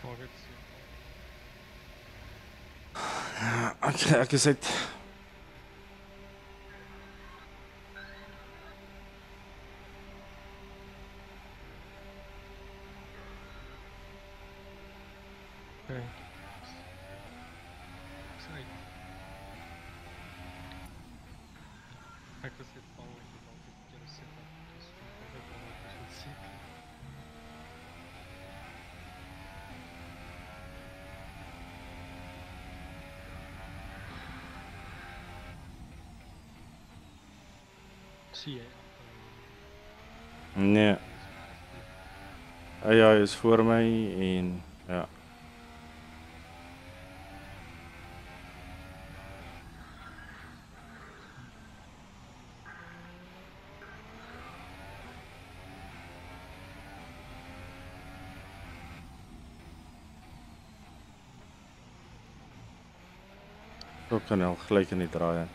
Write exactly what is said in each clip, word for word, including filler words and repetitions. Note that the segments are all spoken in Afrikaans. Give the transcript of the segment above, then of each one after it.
Ek ek is uit. Okay. Sorry. Ek was net bang ek het altyd keer sit op. Dis altyd bang ek moet sit. Zie jy? Nee. Ja, is voor my en ja. Ook kan al gelyk in die draai.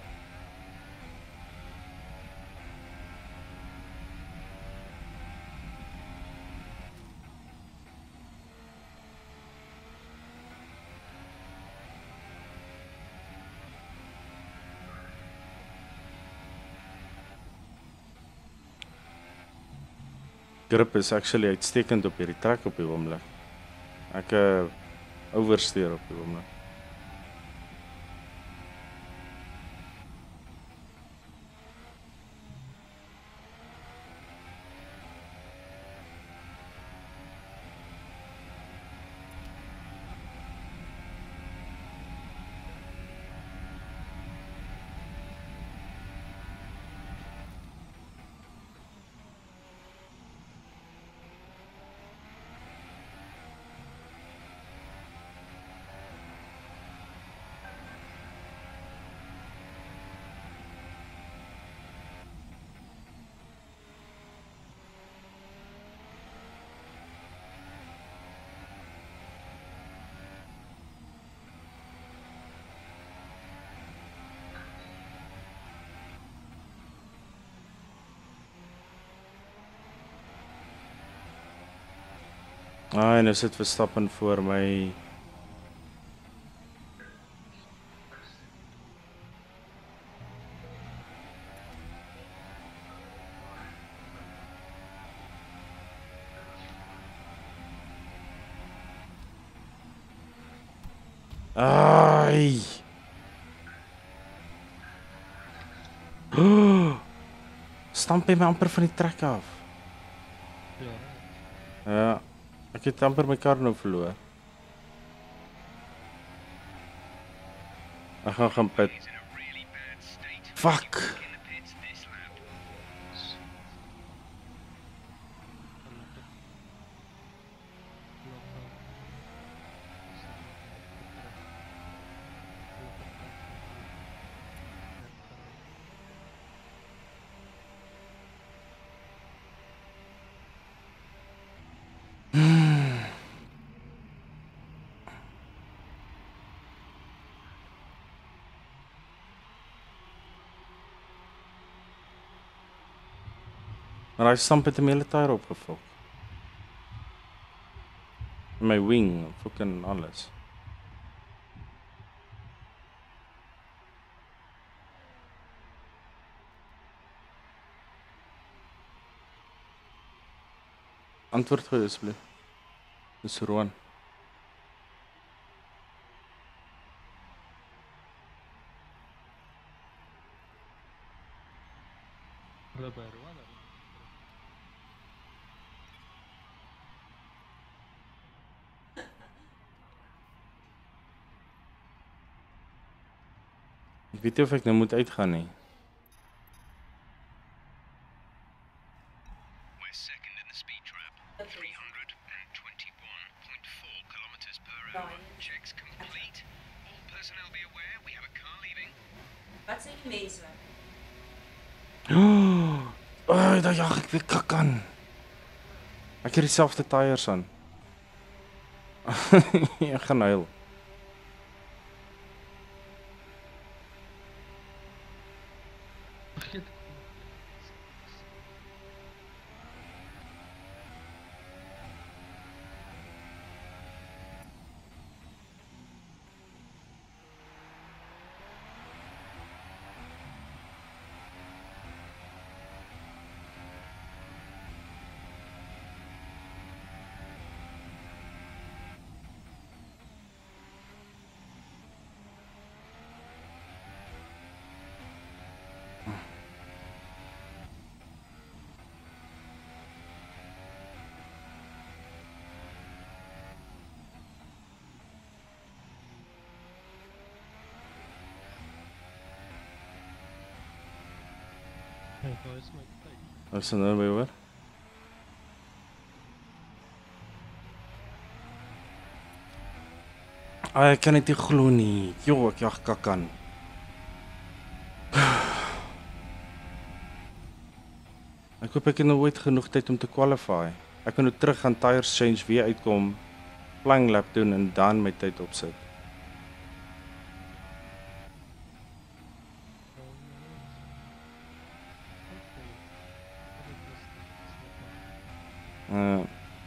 Grip is actually uitstekend op hierdie trek op die oomblik. Ek uh, oversteer op die oomblik. Ah, en nou sit Verstappen voor my. Ai. Oh, stamp hy my amper van die trek af. Ja. Ja. Ek het amper my kar nou verloor. Ek gaan gaan pit. Fuck. Maar hy stamp het 'n hele tyre opgevul. My wing, fucking alles. Antwoord gou asseblief. Dis Roan. Hulle by Roan. Ek weet nie of ek nou moet uitgaan nie. We're second in the speed trap. three hundred twenty-one point four kilometers per hour. Checks complete. All personnel be aware we have a car leaving. Wat sê die mense? Oh, oh, daar jag ek weer kak aan. Ek het dieselfde tyres aan. Ek gaan huil. Waar is my tyd? Ons is nou by hoor. Ai, ek kan dit nie glo nie. Jo, ek jag kakkan. Ek hoop ek het nou ooit genoeg tyd om te qualify. Ek kan nou terug gaan tires change, weer uitkom, flying lap doen en dan my tyd opsit. Uh,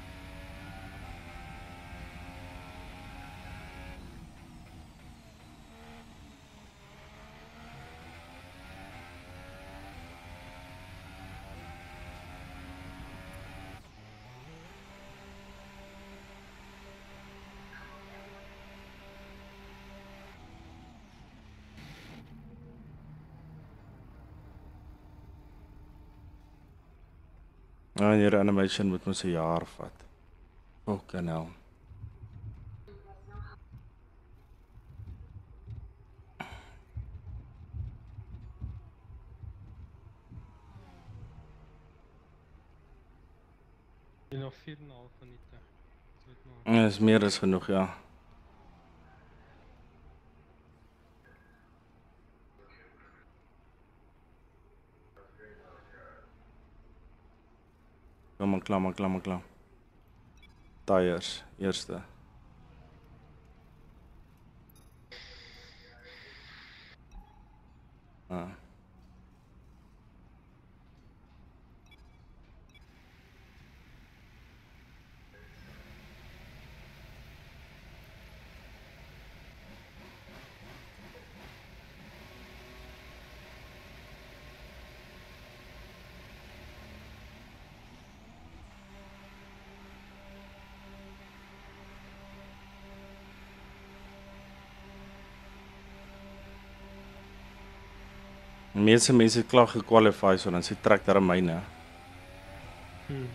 En hierdie animation moet ons 'n jaar vat. Fucking hell. Jy nog vier en 'n half minute. Dis weet maar. Dit is meer as genoeg, ja. Kom maar klaar, maar klaar, maar klaar. Tires, eerste. Ah. Die meeste mense het klaar gekwalify, so dan sê trek daar myne. Hmm.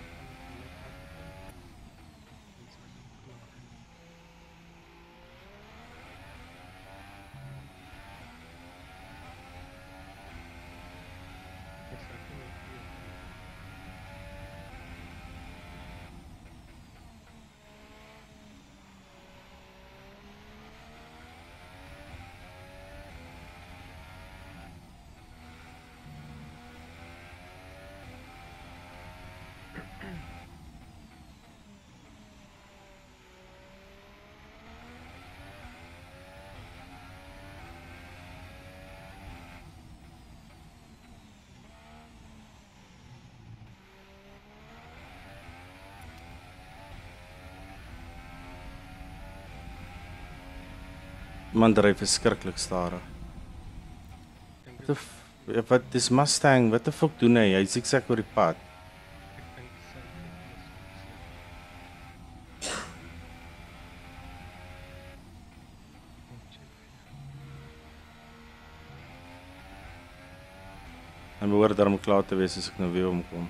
Man dryf verskriklik stadig. Wat die f- wat dis Mustang, wat die fuck doen hy? Hy zigzag oor die pad. Ek dink sy Hy behoort daarom klaar te wees as ek nou weer omkom.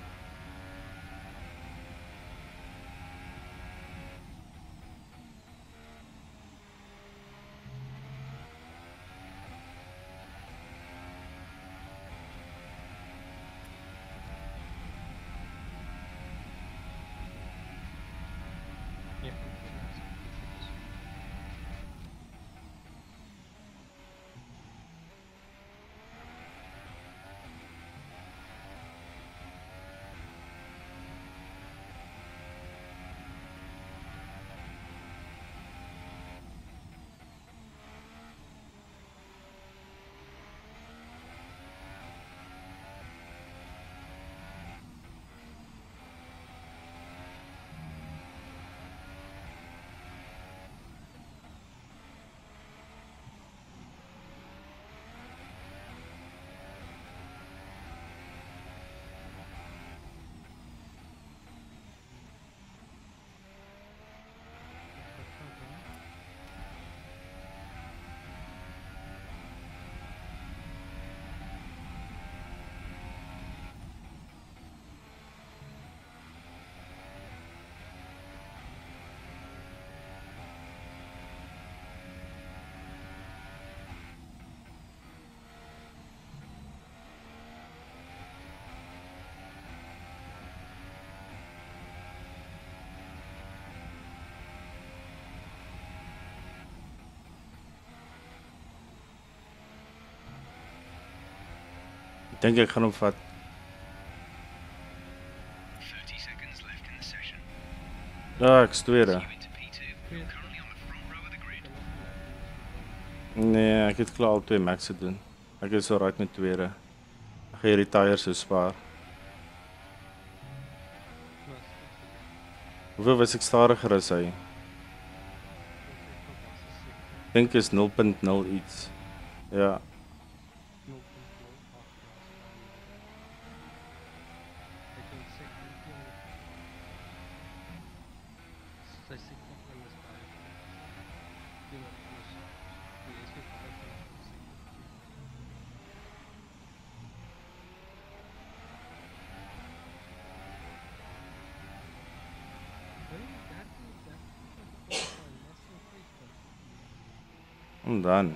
Ja. Dink ek gaan hom vat. thirty seconds left in the session. Ja, ek's tweede. You into P two. You're currently on the front row of the grid. Nee, ek het klaar al twee max gedoen. Ek is alright met tweede. Ek gaan hierdie tyres so spaar. Hoeveel was ek stadiger as hy? Dink is nul punt nul iets. Ja. En dan.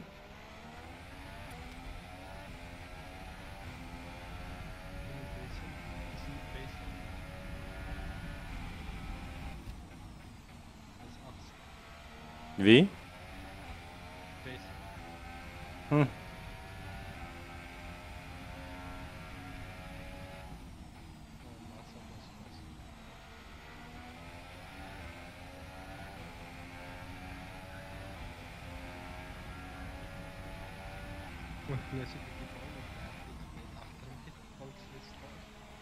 Wie? Hm. Nee, so ek die bal op net agter hom het bal se staan.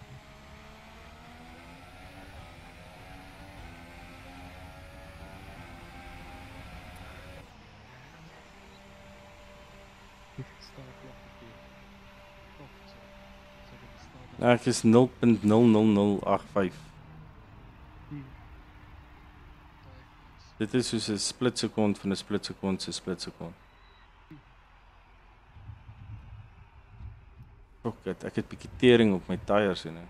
Ek staan klop op die kop so. So dit staan. Ja, ek is nul punt nul nul nul agt vyf. Dit is soos 'n split sekond van 'n split sekond se split sekond. Ook het, ek het bietjie tering op my tyres en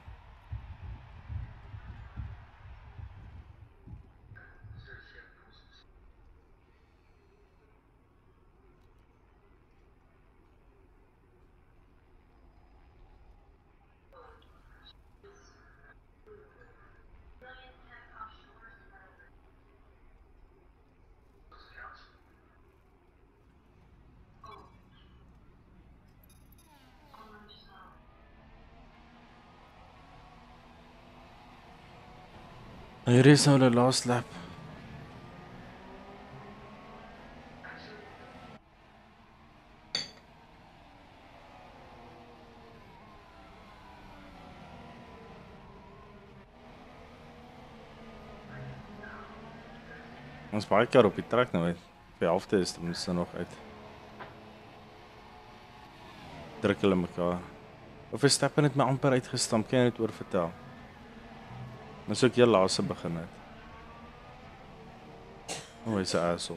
hier is nou die last lap. Ons baie keer op die trek nou uit. Die helfte is dan is er nog uit. Druk hulle mekaar. Of Verstappen het my amper uitgestamp, kan jy net oor vertel? Maar so ek heel laaste begin het. Oh, hy's 'n asshole.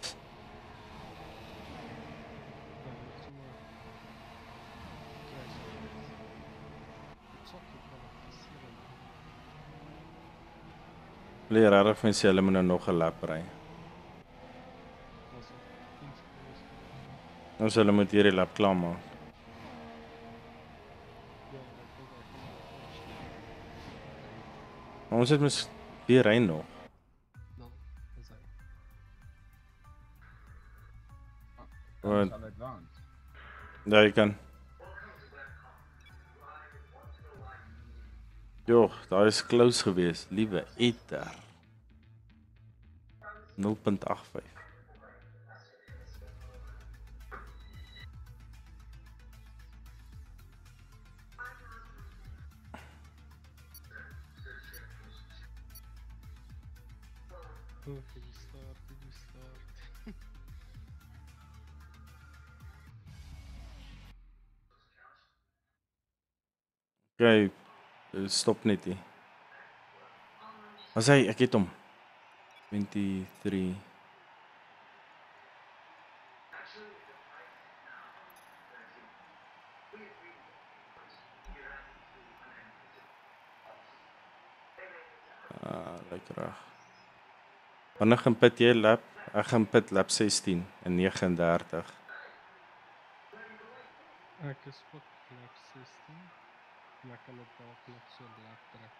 Leer reg van sy hulle moet nou nog 'n lap ry. Nou sal hulle moet hierdie lap klaar maak. Maar ons het mis weer ry nog. Nou, dis hy. Wat? Shall advance. Ja, jy kan. Jo, daar is close gewees, liewe eter. nul punt agt vyf. Oh, can you start? Can you start? Okay, stop net hier. As hy, ek het hom. twenty-three. Ah, lekker reg. Wanneer gaan pit jy lap? Ek gaan pit lap sixteen en negenendertig. Ek is op lap sixteen. Maar ek kan dit dalk nog so lap trek.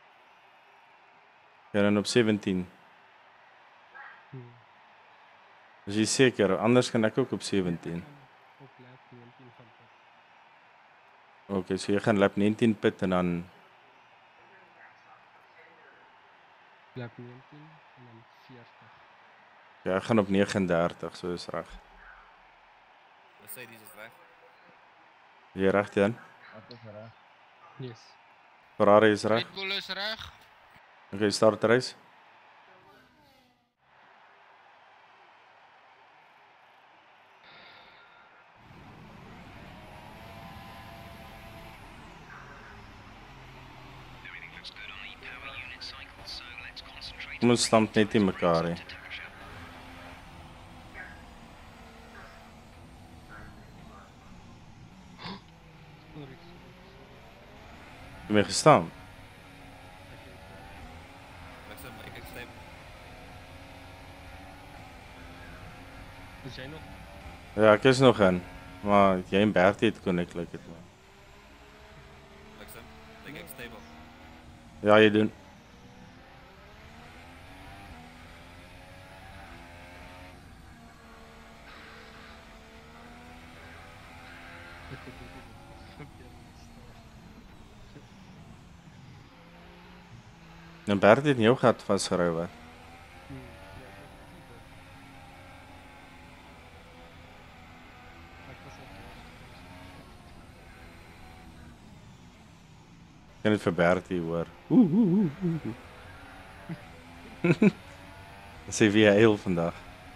Ja, dan op seventeen. Hmm. Is jy seker? Anders kan ek ook op seventeen. Op lap nineteen gaan pit. Okay, so jy gaan lap negentien pit en dan Lap negentien en dan veertig. ja, ek gaan op nege en dertig, so is reg. Mercedes is weg. Jy reg Jan? Wat is reg? Yes. Ferrari is reg. Red Bull is reg. Okay, start race. Everything looks good on the power unit cycle, so let's concentrate Kom ons stamp net in mekaar hè. Sorry, sorry, sorry. Jy het my gestamp. Bliksem, ek ek stem. Is jy nog? Ja, ek is nog in, maar jy en Bertie het connect like het maar. Bliksem, ek ek stable. Ja, jy doen. Ek het dit probeer staan. En Bertie het in jou gat vasgery wat. Hmm, ja, ek het dit. Ek was op Ek kan dit vir Bertie hoor. Oeh, oeh, oeh, oeh. Sê wie hy heel vandag.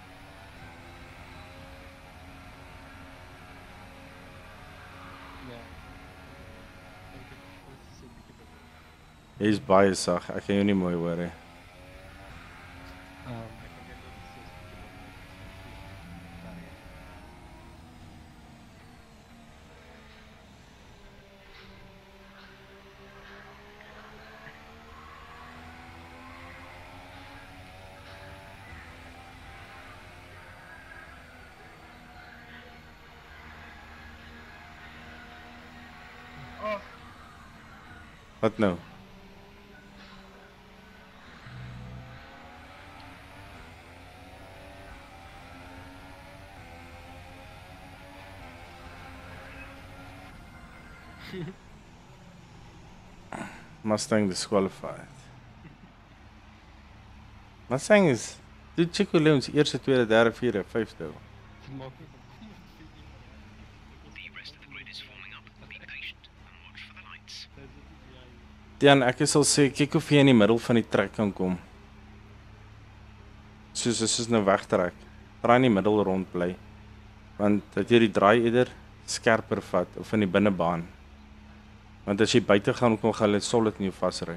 Ja. Ek het dit sê bietjie beter. Hy is baie sag, ek kan jou nie mooi hoor hè. Um, ek kan dit ook sê bietjie beter. Wat nou? Mustang disqualified. Mustang is toe Chico Leons eerste, tweede, derde, vierde, vyfde. Dit maak nie The rest of the grid is forming up. Be patient and watch for the lights. Dan ek sal sê kyk of jy in die middel van die trek kan kom. Soos as jy nou wegtrek. Draai in die middel rond bly. Want dat jy die draai eerder skerper vat of in die binnebaan. Want as jy buite gaan kom gaan hulle solid in jou vasry.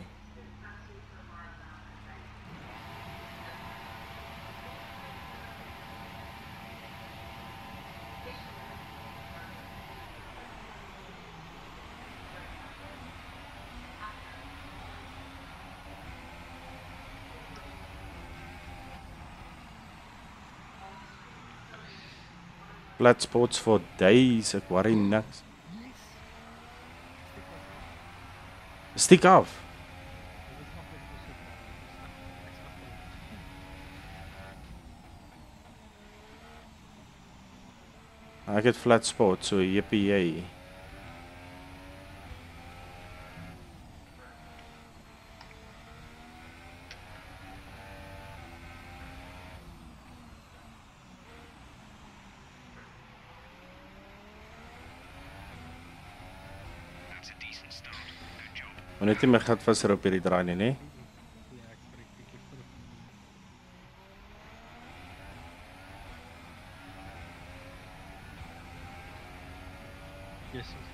Flat spots for days, ek worry niks. Stick af. Ek het flat spots, so jippie jy. That's a decent start. Good job. Maar net nie my gat vasry op hierdie draai nie, nee. Ja, ek spreek bietjie vir. Jesus.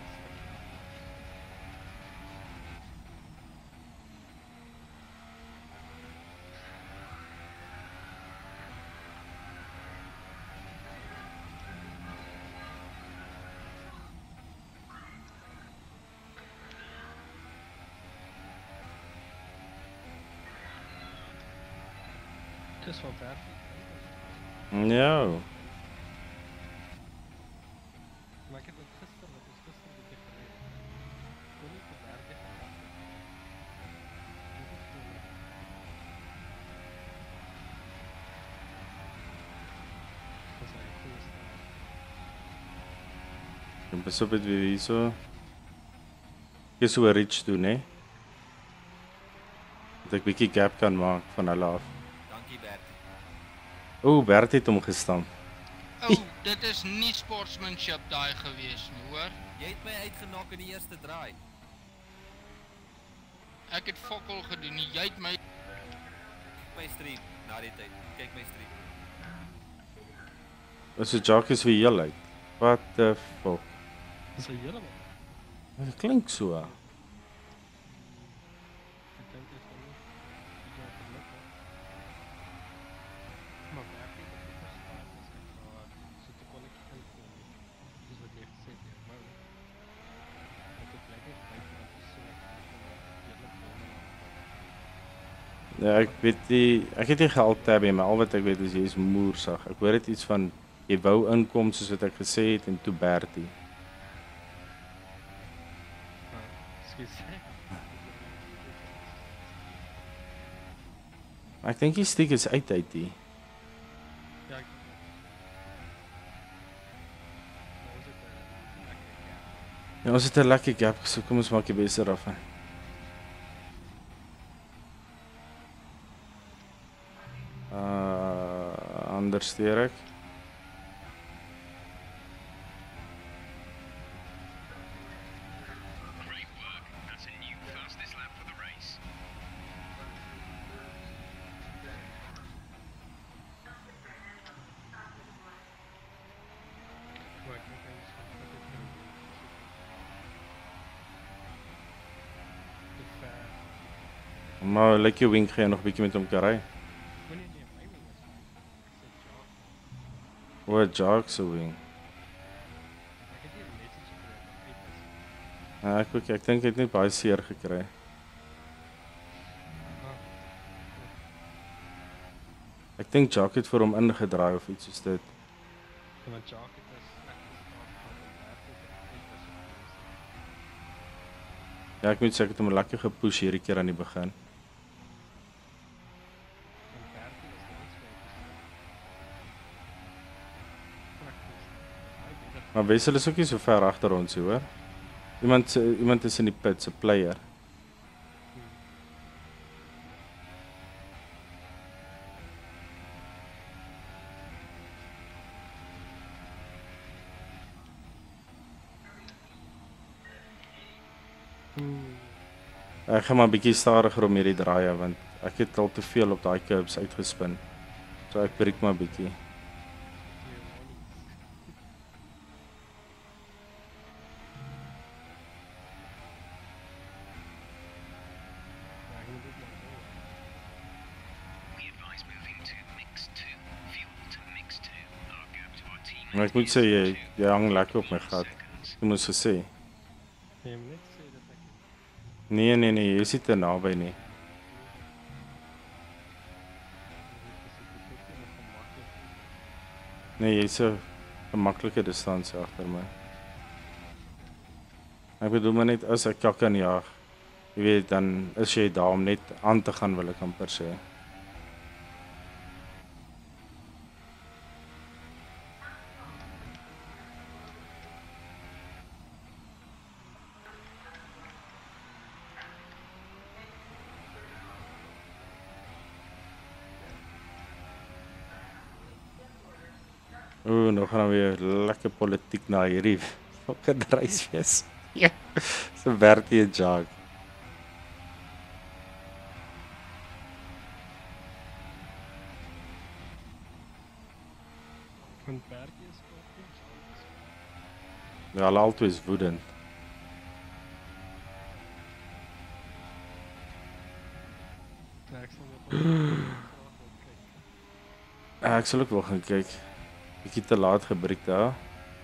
Dis wel perfek. Ja. Maar ek het dit gister, wat is gister bietjie gereed. Kon nie te werk gegaan. Dit is toe. Dis hy goeie stad. Ek besop dit weer hierso. Ek is so 'n reach doen, hè. Dat ek bietjie gap kan maak van hulle af. Dankie Bertie. O, Bert het hom gestamp. Oh, dit is nie sportsmanship daai gewees nie, hoor. Jy het my uitgenak in die eerste draai. Ek het fokol gedoen nie, jy het my... Kyk my stream, na die tyd. Kyk my stream. Is so Jacques vir heel uit. What the fuck? Dis 'n hele man. Dit klink so. Ek dink dit is wel nie. Dis wel geluk, hè. Maar werk nie, dat is verstaan, as ek nou so te kon ek kan kom. Dis wat jy gesê het, maar dat het blyk nie blyk dat het so hele bome Ja, ek weet nie, ek het nie geld tab nie, maar al wat ek weet is jy is moersig. Ek hoor dit iets van jy wou inkom soos wat ek gesê het en toe Bertie. Excuse. Maar ek dink die stiek is uit uit die. Ja, ek nou is dit 'n lekker gap. Ja, ons het 'n lekker gap, so kom ons maak die beste daarvan. Uh, anders steer ek. Great work. That's a new fastest lap for the race. Maar ek dink hy is van wat ek kan doen. Te ver. Maar lyk jou wing gaan nog 'n bietjie met hom kan ry. Nee, nee, nee, my wing is fyn. Ek sê Jacques. O, Jacques se wing. Ek het hier 'n message gekry van uit is. Ja, ek ook, ek dink hy het net baie seer gekry. Ah, Ek dink Jacques het vir hom ingedraai of iets soos dit. en dan Jacques het is ek gestaan van die werk het en uit is gewees. Ja, ek moet sê ek het hom lekker gepush hierdie keer aan die begin. En Bertie was die iets vir prakties. Hy weet dat Maar Wessel is ook nie so ver agter ons nie, hoor. Iemand se- iemand is in die pit, 'n player. Ek gaan maar 'n bietjie stadiger om hierdie draaie want ek het al te veel op daai curbs uitgespin. So ek breek maar 'n bietjie. We advise moving to mix two. Fuel to mix two. Our gap to our team. Maar ek moet sê jy jy hang lekker op my gat. Seconds. Jy moes gesê. jy moet net sê dat ek Nee nee nee, jy is nie te naby nie. Nee, jy's 'n 'n maklike distansie agter my. Ek bedoel maar net as ek kak kan jag. Jy weet dan is jy daar om net aan te gaan wil ek amper sê. Ooh, nou gaan weer lekker politiek na hierdie fucking reisfees. Ja. So Bertie en Jacques. van Bertie is op en Jacques is Ja, hulle albei is woedend. ja, ek sal net graag wil kyk. Ja, ek sal ook wel gaan kyk. Bietjie te laat gebreek daar.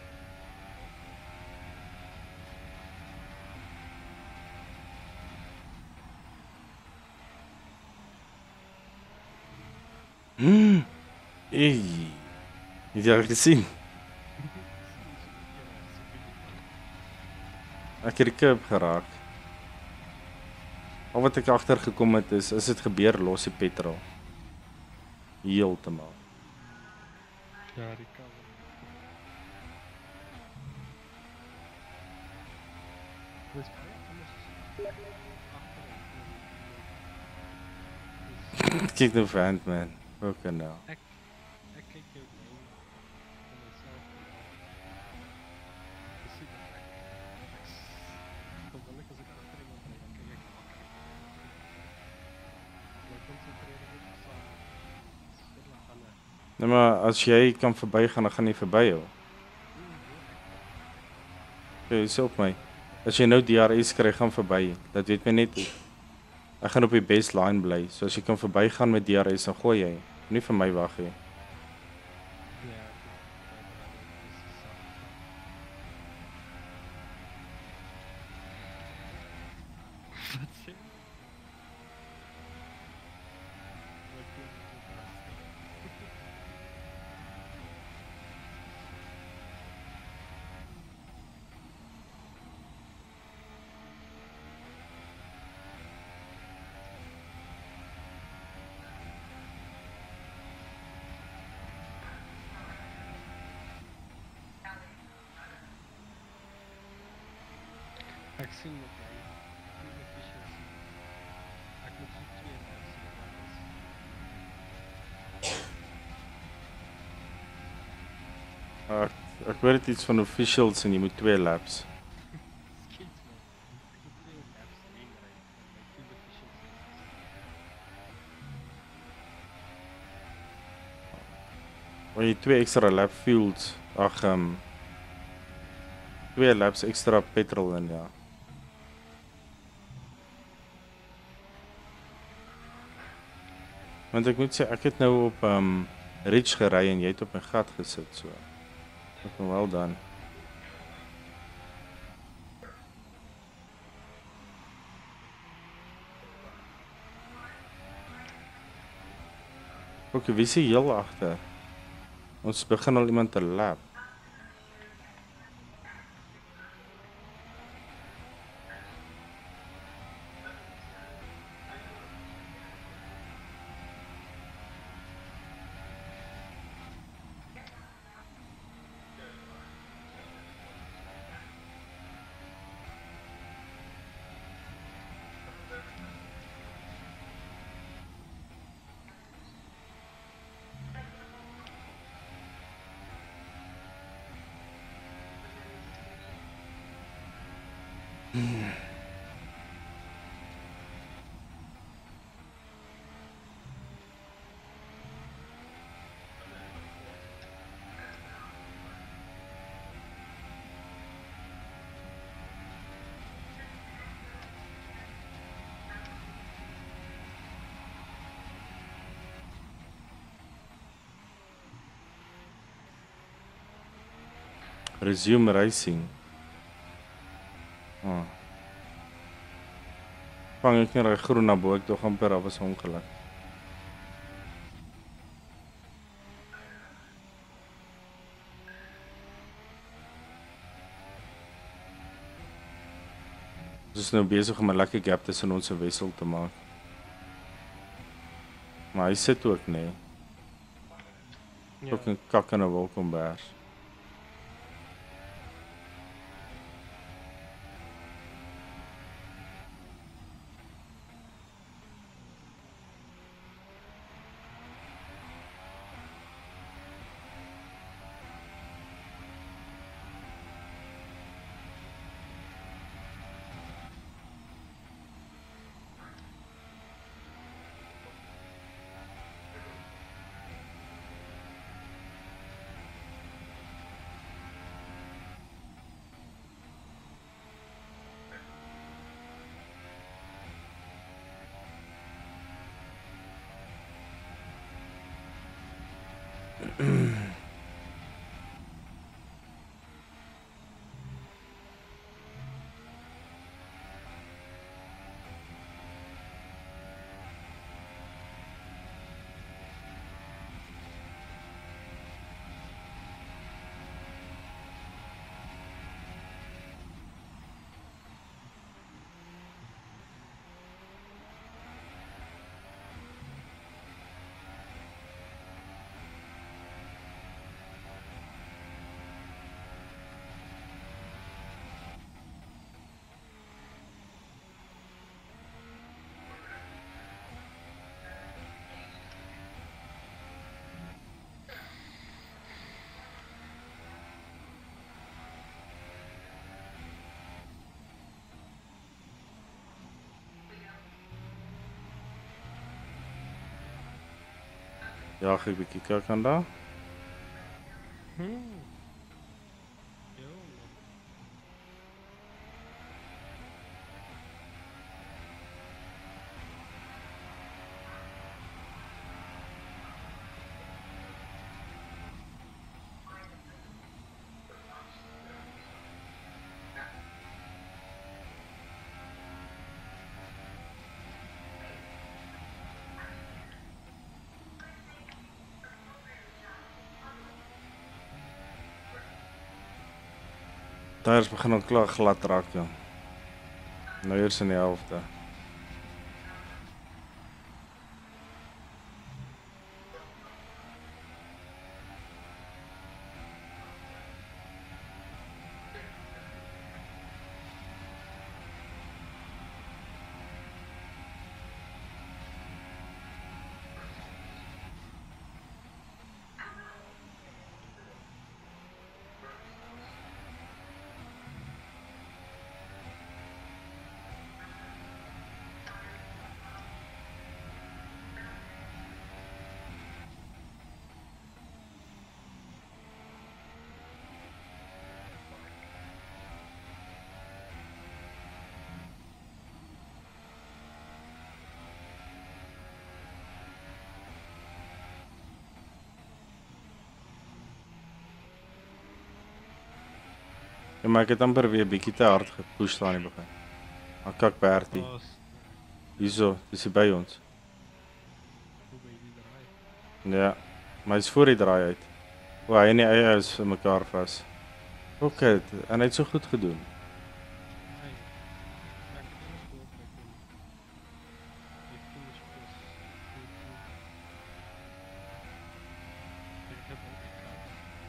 Mm. Ey. Het jy al gesien? Ek het die curb geraak. Al wat ek agter gekom het is, as dit gebeur los die petrol. Heeltemal. Ja, die cover. Dis baie anders as Kyk nou vand man. Okay nou. Ek ek kyk jou nou in myself vandag. Dis sien ek ek ek gewoonlik as ek agter iemand ry, dan kyk ek na kyk. My konsentreer net op saam. Dit laat hulle. Nee maar as jy kan verbygaan, dan gaan jy verby jou. Jy sê op my. As jy nou D R S kry, gaan verby. Dat weet my net. Ek gaan op die best line bly. So as jy kan verbygaan met D R S, dan gooi jy. Nie vir my wag nie. Ja, dis so. Wat sê? Wat doen jy? Ek sien met my fuel efficiency. Ek moet so twee laps hê wat is. Ek, ek weet iets van officials en jy moet twee laps. Skiet man. Ek moet twee laps heen ry en my fuel efficiency is. Want jy twee extra lap fuels. Ag ehm um, twee laps extra petrol in ja. Want ek moet sê ek het nou op ehm um, Ridge gery en jy het op my gat gesit so. Ek ben wel dan. Okay, wie is hier heel agter? Ons begin al iemand te lap. Resume racing. Ah. Vang ek net groen na bo, ek tog amper af was ongeluk. Ons is nou besig om 'n lekker gap tussen ons wissel te maak. Maar hy sit ook nee. Ja. Ook 'n kak in 'n wolkomberg. Ja, ek bietjie kyk aan daar. Hmm. Ja, man. Tyres begin al klaar glad raak, ja. Nou eers in die helfte. Ja, maar ek het amper weer bietjie te hard gepush daar in die begin. Maar kak Bertie. Pas, Hierso, dis hier by ons. hoe by die draai. Ja, maar hy's voor die draai uit. O, hy en die eie is in mekaar vas. Ok, en hy het so goed gedoen. Hey, ek het ons gehoop ek kon die finish plus goed doen. Ek heb ook die kans.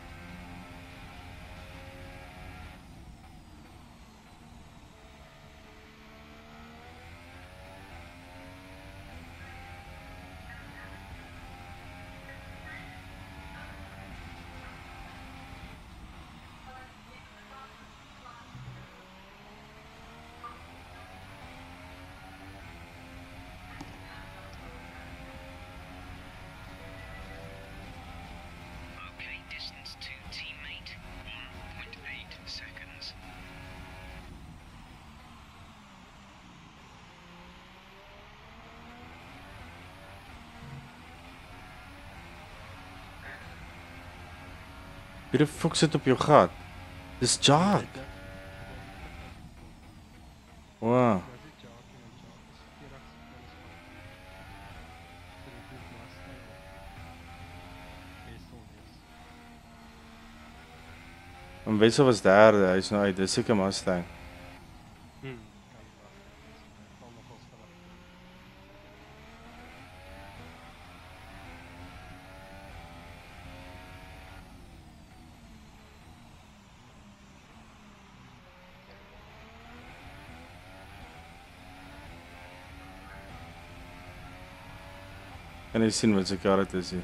Okay, distance to teammate, one point eight seconds. Wie die fuck sit op jou gat? Dis Jack. Wow. Was dit Jack en Jack is veertig seconds van. So die goed Mustang. Wessel is. En Wessel was derde, hy's nou uit, dis seker Mustang. Hmm, kan die Mustang wees. Hy val nog ons verwacht. Kan jy sien wat sy kar het is hier?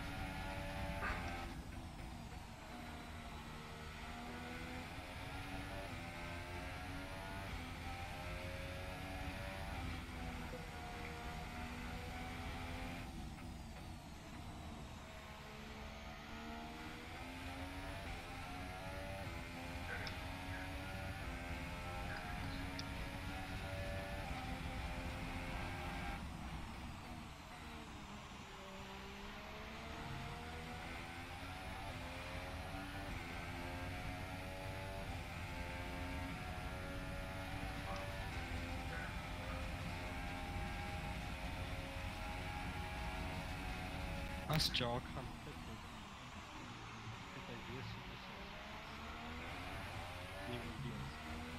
As Jack gaan pit doen, het hy weer super sales. Nieuwe deals.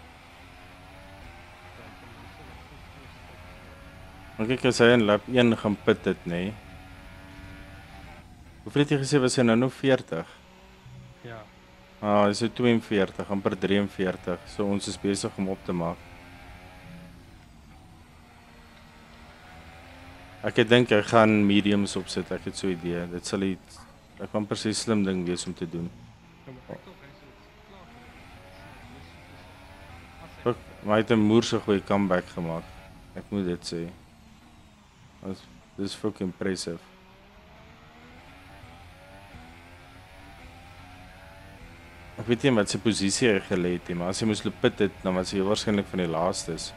Kijk, en mense wat goed voorstel. Maar kyk, as hy in lap een gaan pit het, nê? Hoeveel het jy gesê, was hy nou nog veertig? Ja, Ah, hy is so tweeënveertig, amper drieënveertig, so ons is besig om op te maak. Ek het dink hy gaan mediums opsit, ek het so 'n idee. Dit sal iets, ek kan presies slim ding wees om te doen. ja maar kyk toch, hy is het klaar geweest. As hy Fuck, maar hy het 'n moerse goeie comeback gemaak. Ek moet dit sê. Dis dis fucking impressive. weet nie wat sy posisie hy gelê het nie, maar as hy moes loop pit het, dan was hy waarskynlik van die laastes.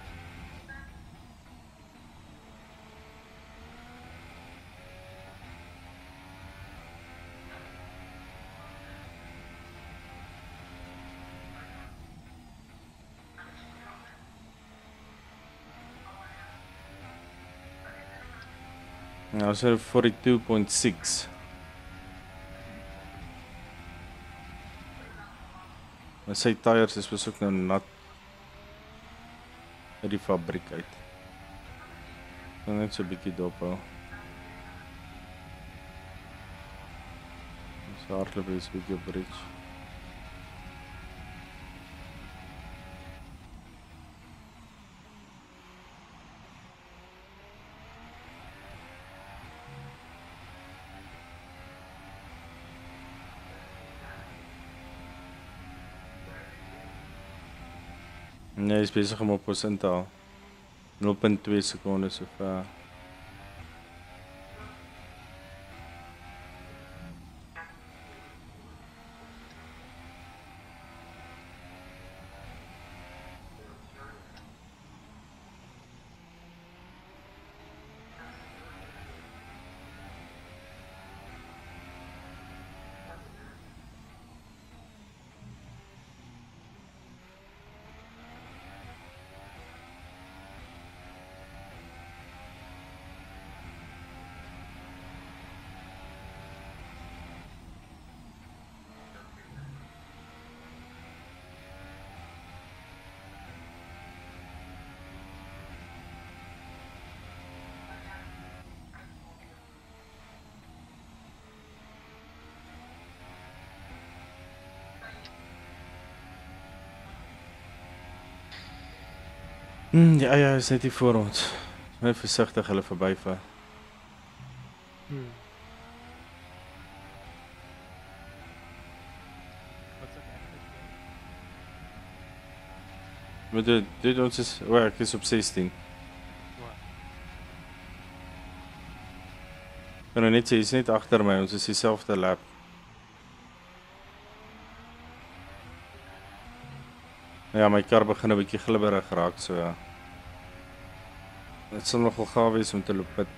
Nou, so forty-two point six. Maar sy tyres is besoek nou nat uit die fabriek uit. Dan net so 'n bietjie dop hou. So hardloop is 'n bietjie op bridge. Nee, hy is besig om op ons in te haal. nul punt twee sekondes so ver. Hmm, ja, ja, is net hier voor ons. Net versigtig hulle verbyvat. Hmm. Wat's ek eigenlijk doen? Maar dit, dit ons is, o, ek is op sixteen. Wat? Kan nou net sê, hy is net agter my, ons is dieselfde lap. Ja, my kar begin 'n bietjie glibberig raak, so ja. Dit sal nogal gaaf wees om te loop pit.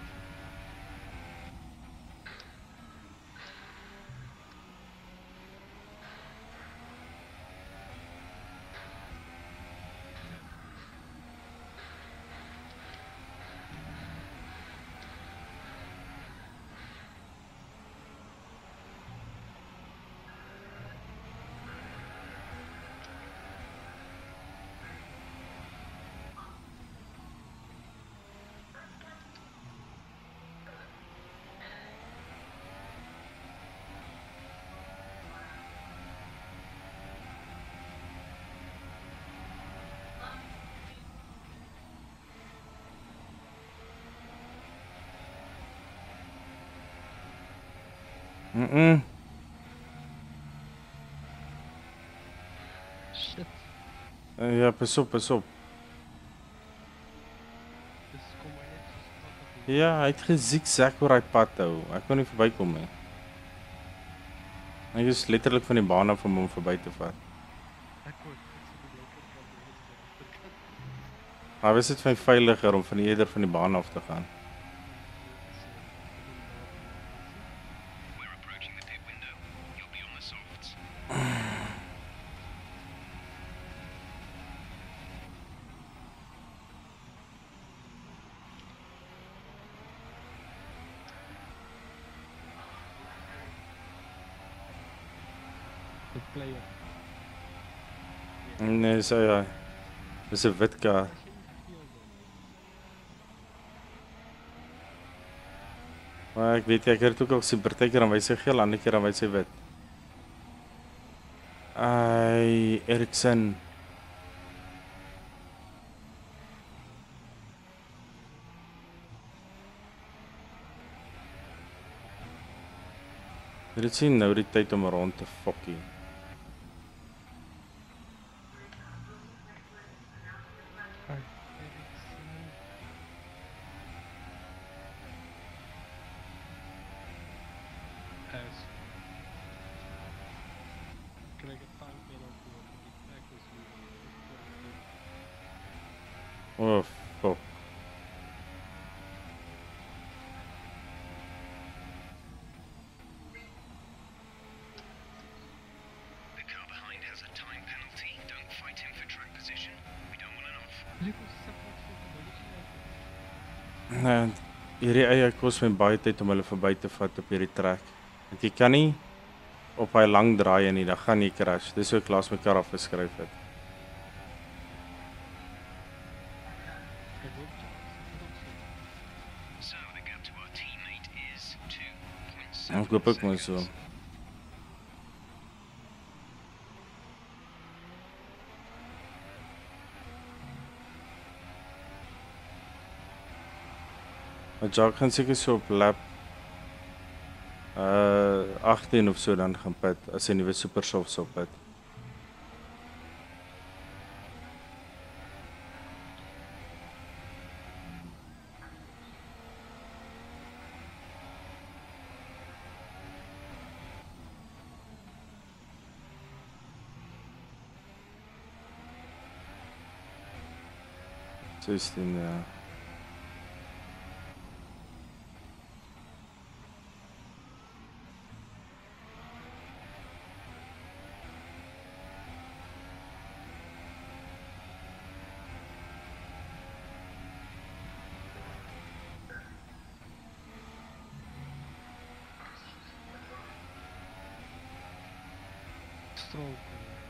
Mm-mm. Shit. Uh, ja, pas op, pas op. Dis kom maar net soos wat ek Ja, hy het gezigzag oor hy pad hou. Ek kon nie verbykom nie. Hy is letterlik van die baan af om hom verby te vat. Ek wou ek sê die linkerkant en die regterkant. Maar was dit vir my veiliger om van die eerder van die baan af te gaan? We're approaching the pit window. You'll be on the softs. The player. Nee, so ja. Dis 'n wit kar. As jy nie geveel dan. Maar ek weet jy, ek het ook al gesien partykeer dan wys hy geel, ander keer dan wys hy wit. Ai, Eriksen. Dit sien nou die tyd om rond te fokkie. Ai, Eriksen. As. Krijg het Oh, fuck. The car behind has a time penalty. Don't fight him for track position. We don't want an off. Ek was support vir die bolletje. Nee, hierdie eie kos my baie tyd om hulle verby te vat op hierdie trek. Want jy kan nie op hy lang draai nie, dan gaan jy crash. Dis hoe ek laas my kar afgeskryf het. Ek hoop jy. So the gap to our teammate is two point Ek seven hoop ek maar so. seconds. Maar Jack gaan seker so op lap uh agttien of so dan gaan pit as hy nuwe super softs op pit. sestien, ja. Stroke.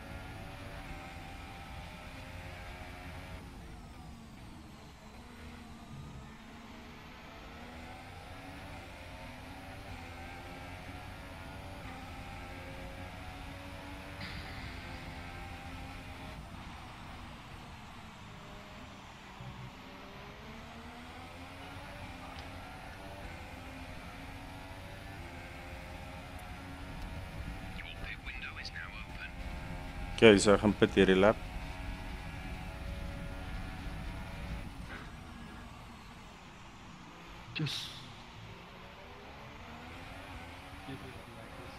Your pit window is now open. Okay, so ek gaan pit hierdie lap. Just. Give it like this.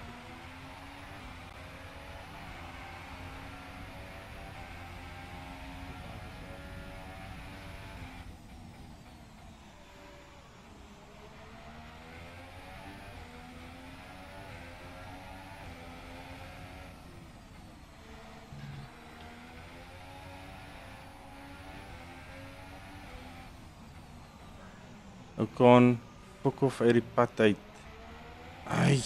Ek kan fuck off uit die pad uit. Ai.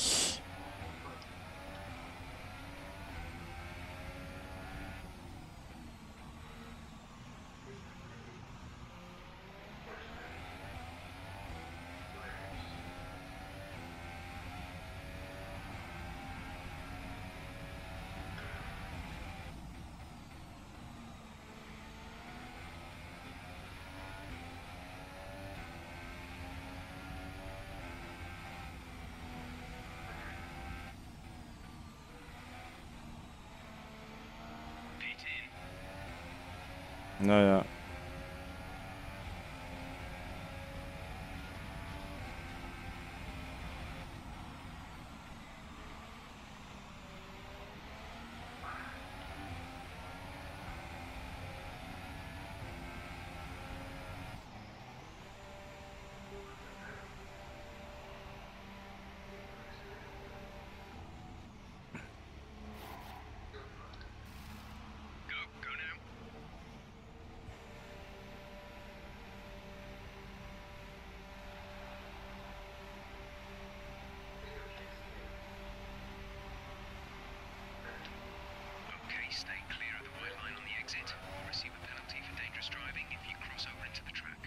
Pit in. Nou ja. Go, go now. Okay, stay clear of the white line on the exit. You'll receive a penalty for dangerous driving if you cross over into the track.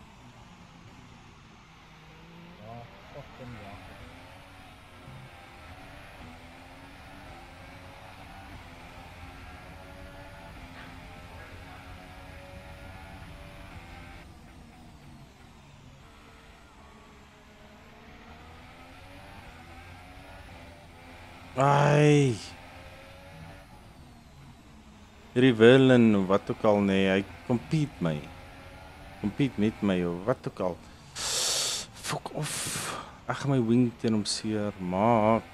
Ai. Hierdie Verlin, wat ook al nee, hy compete my. Compete met my of wat ook al. Fuck off. Ek gaan my wing teen hom seer maak.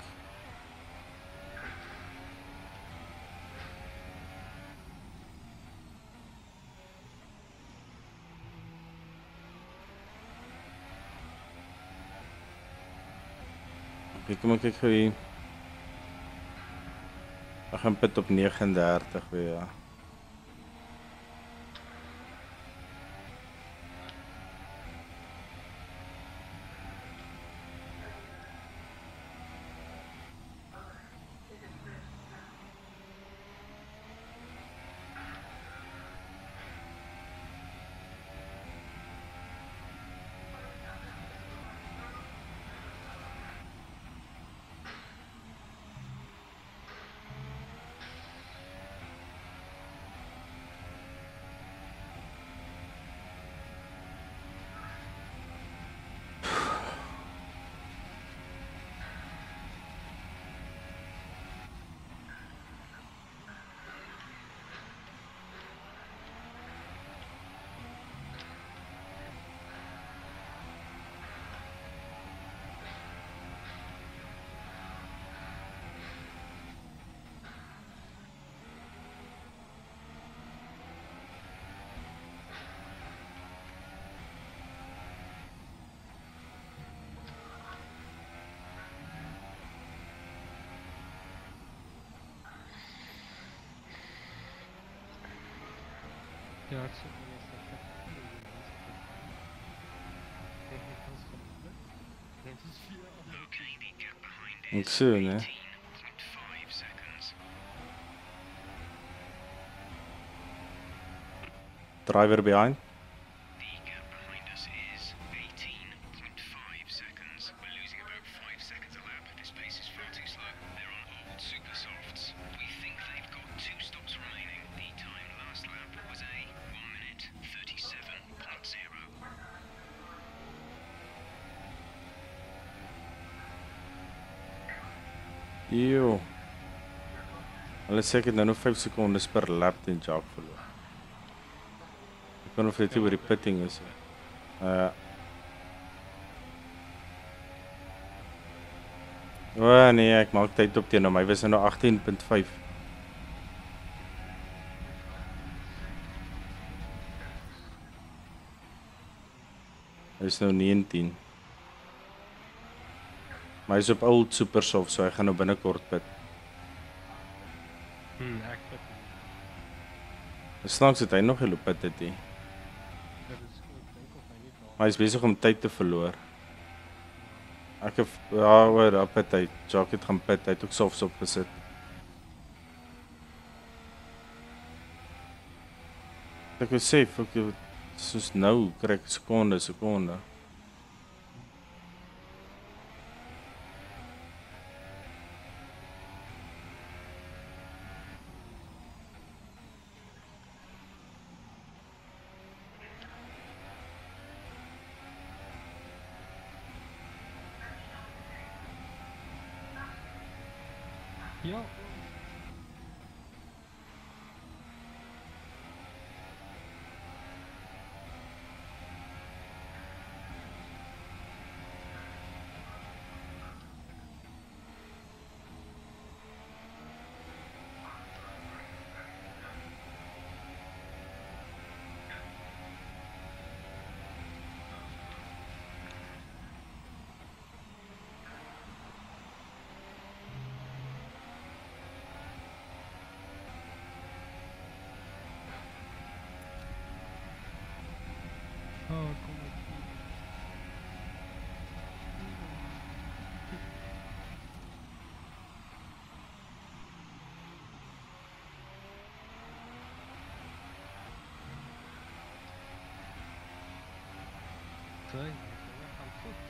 Ek kom ek kyk gou hier. Ek gaan pit op nege en dertig weer. Ja. Ja, ek sê nie eens dat ek goeie mense kan find. Ek het ons gelukkig. Dit is vier ander Okay, the gap behind Ek is sê, né? eighteen point five seconds. Driver behind. The gap behind us is eighteen point five seconds. We're losing about five seconds a lap. This pace is far too slow. They're on old super softs. We think they've got two stops remaining. The time last lap was a one minute thirty-seven point zero. Eeuw. Hulle sê ek het nou nog vyf sekondes per lap teen Jacques verloor. Ek weet of dit oor die pitting is. Uh, o nee, ek maak tyd op teen hom. Hy was nou agttien punt vyf. Hy is nou negentien. Maar hy is op old super soft, so hy gaan nou binnekort pit. Hmm, ek pit nie. Snaaks het hy nog geloop pit het hy. Dit is goed, ek dink of hy nie daar. Maar hy is besig om tyd te verloor. Ek het, ja hoor, daar pit hy. Jacques het gaan pit, hy het ook softs opgesit. Ek wil sê, fuck jy, soos nou, kry ek sekonde, sekonde. Ja. Oh, kom ek. Sorry, ek gaan goed.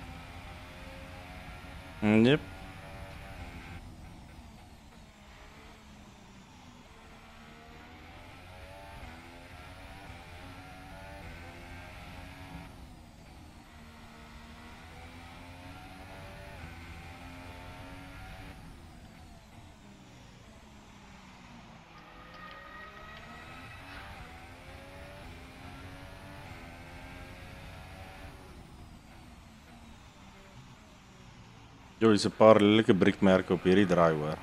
Yep. Jo, is 'n paar lelike briekmerke op hierdie draai hoor.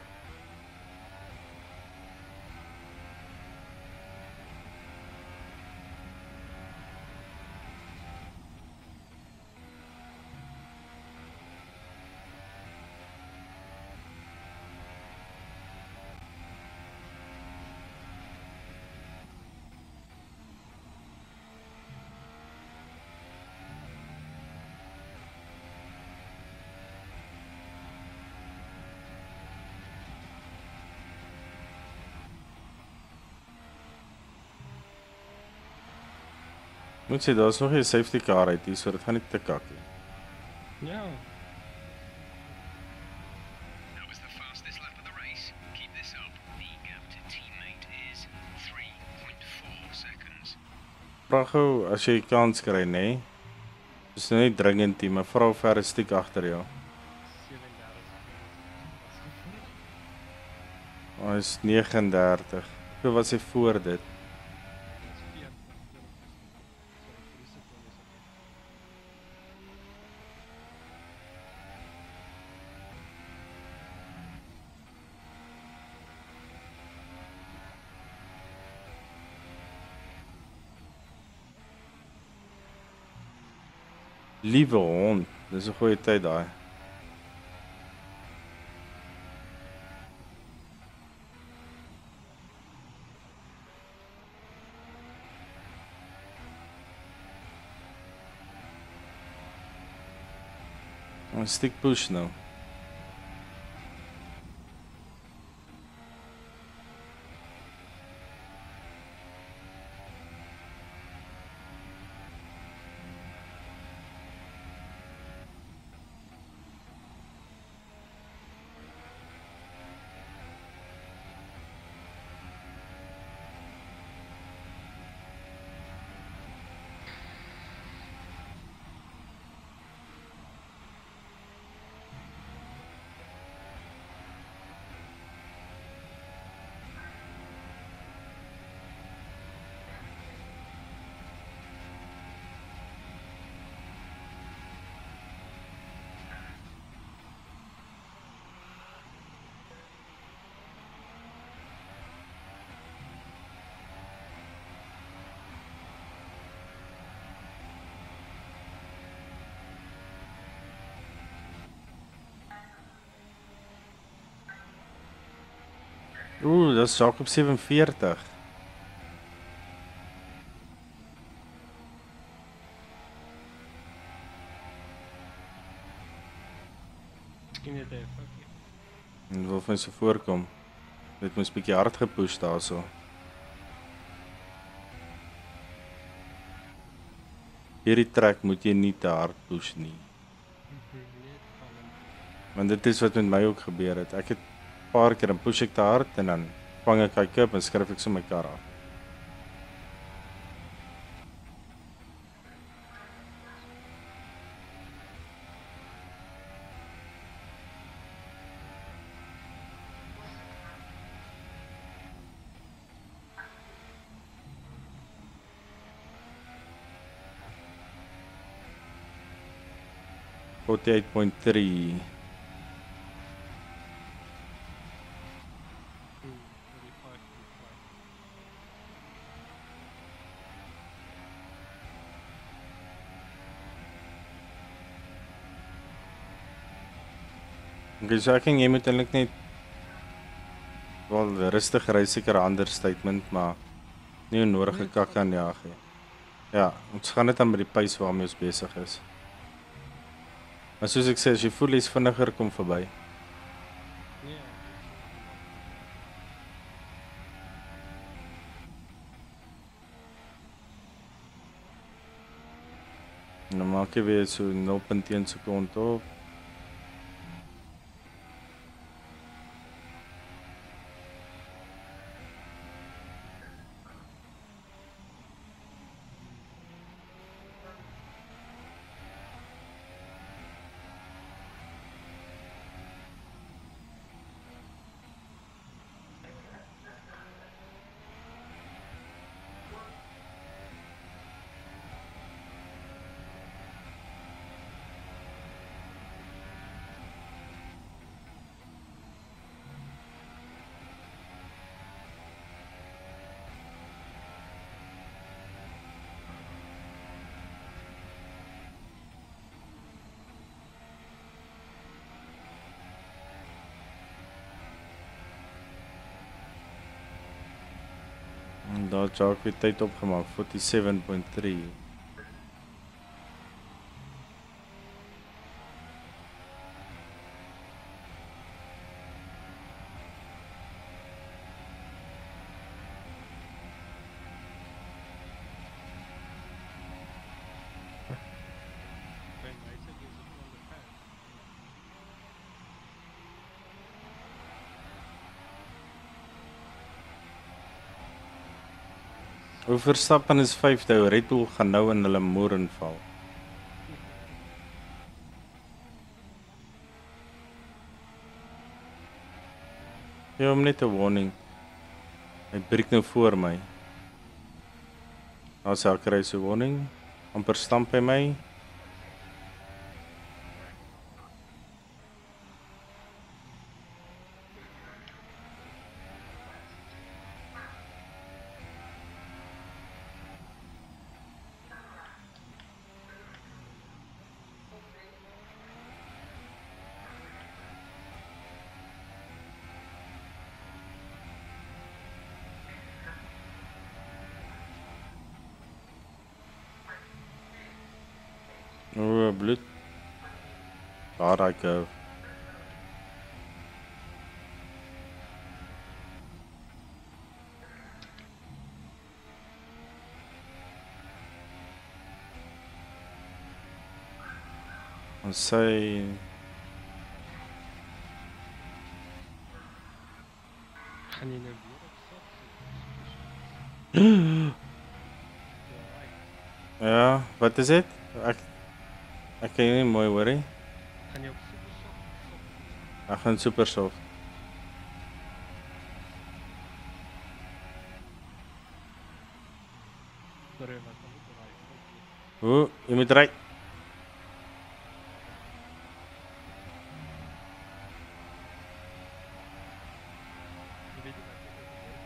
Moet sê daar's nog 'n safety car uit hier, so dit gaan nie te kak nie. Ja. That was the fastest lap of the race. Keep this up. The gap to teammate is three point four seconds. Vra gou as jy kans kry, nê? Nee? Dis nou nie dringend nie, maar vra ver is stiek agter jou. seventy-three seconds. Hy is negenendertig. Hoe was hy voor dit? Dit is forty. Sorry, three seconds. Liewe hond, dis 'n goeie tyd daai. Een stick push nou. Oeh, dat is Jacob seventy-four. Miskien net 'n foutjie. En wil van so voorkom. Dit moes bietjie hard gepush daarso. Hierdie trek moet jy nie te hard push nie. Net van Want dit is wat met my ook gebeur het. Ek het 'n paar keer en push ek te hard en dan vang ek hy kip en skryf ek so my kar af. forty-eight point three. thirty-five point five. Okay, so ek en jy moet eintlik net wel rustig ry, seker 'n ander statement, maar nie 'n nodige kak aan jag nie. Ja, ons gaan net aan met die pace waarmee ons besig is. Maar soos ek sê, as jy voel jy's vinniger, kom verby. Ja. En dan maak jy weer so nul point one sekonde op. En daar het Jacques weer tyd opgemaak, forty-seven point three. Hoe Verstappen is vyfde, Red Bull gaan nou in hulle moer inval. Ja, hom net 'n warning. Hy breek nou voor my. Nou sê ek kry so 'n warning. Amper stamp by my. O, bloed. Daar raak ek. Ons sê Gaan jy nou weer op soft sit? ja, wat is dit? Ek ek kan nie mooi hoor nie. Gaan jy op super soft? Ek gaan super soft. Sorry, wat kan ek raai? O, jy moet ry. Jy weet nie wat ek moet doen.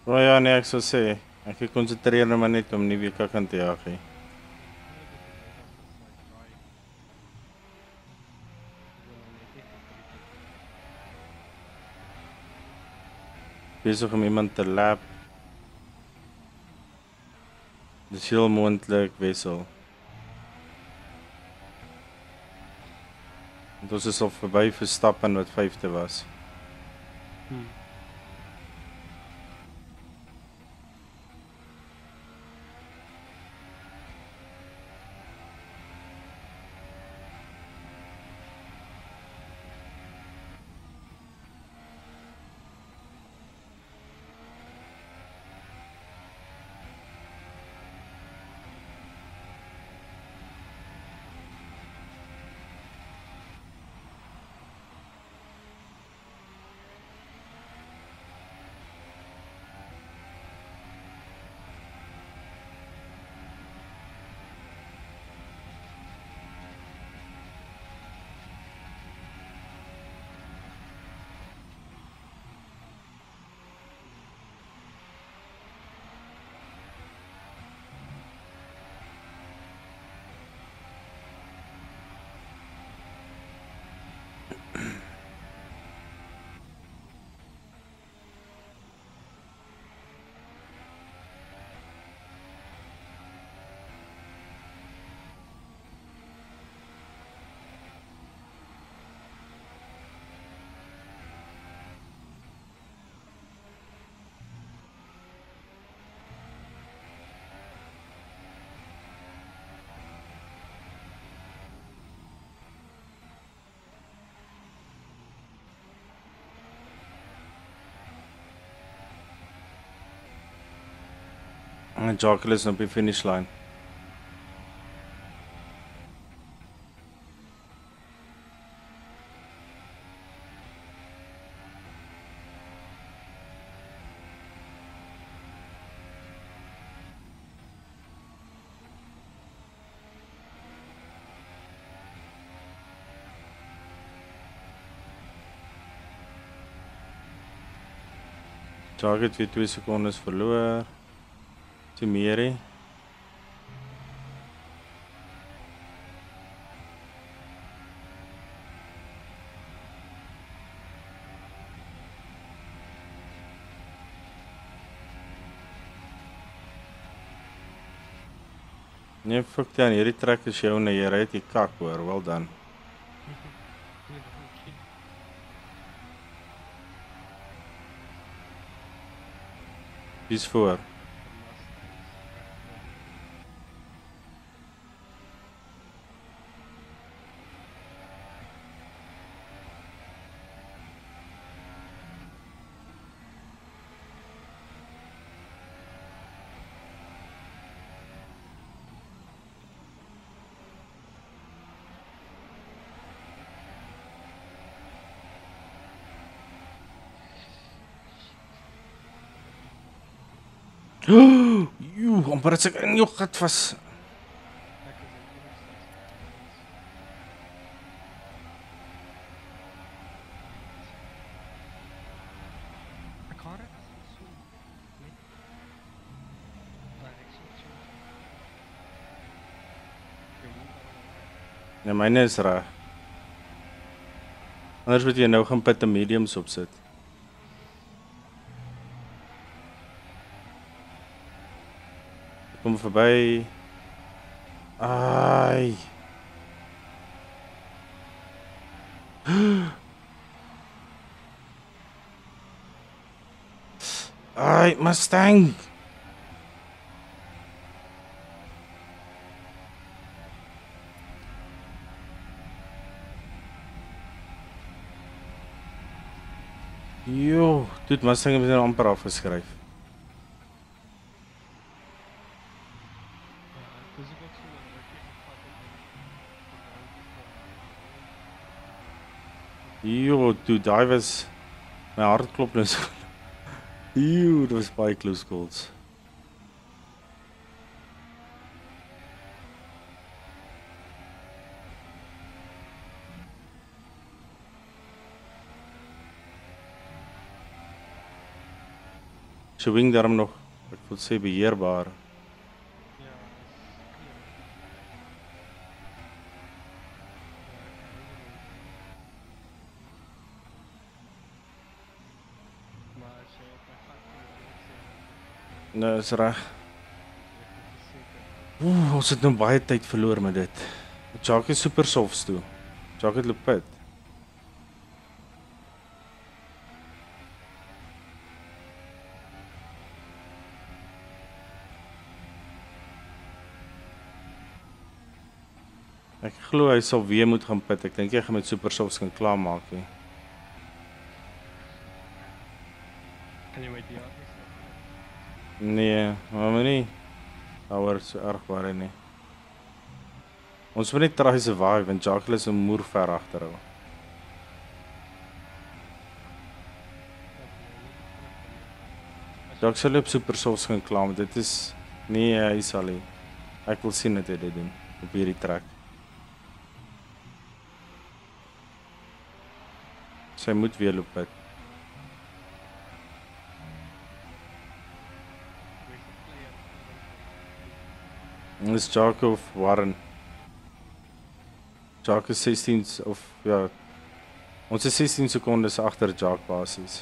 Maar ja, nee, ek sou sê, ek het konsentreer nou maar net om nie weer kak aan te jaag nie. Besig om iemand te lap. Dis heel moontlik, Wessel. Want ons is al verby Verstappen wat vyfde was. Hmm. En Jacques is op die finish line. Jacques het weer twee sekondes verloor. Timeri. Nee, fuck dan, hierdie trek is jou en jy ry het die kak hoor, well done. Wie's voor? Joe, amper het ek in jou gat vas. Ek gaan dit so net direction so. Nee, myne is reg. Anders moet jy nou gaan pit 'n mediums opsit. Kom verby. Ai. Ai, Mustang. Jo, dit Mustang het nou amper afgeskryf. Jo, toe daai was my hart klop nou so. Jo, dit was baie close calls. Sy wing daarom nog, ek wil sê beheerbaar. Ja, is clear. Ja, ek hou nie van maar as jy op my gat kom, moet jy ook sê, Nou is reg. ek moet verseker. Oeh, ons het nou baie tyd verloor met dit. Jacques is super softs toe. Jacques het loop pit. Ek glo hy sal weer moet gaan pit. Ek dink hy gaan met super softs kan klaarmaak nie. Kan jy my die hand nie sê? Nee, maar my nie. Daaroor so erg baie nie. Ons moet net try survive want Jacques is 'n moer ver agterhou. Jacques sal op super softs gaan klaar, maar dit is nee, hy sal nie. Ek wil sien dat hy dit doen op hierdie trek. Sy moet weer loop pit. En dis Jacques of Warren. Jacques is sestien of ja. Ons is sestien sekondes agter Jacques basies.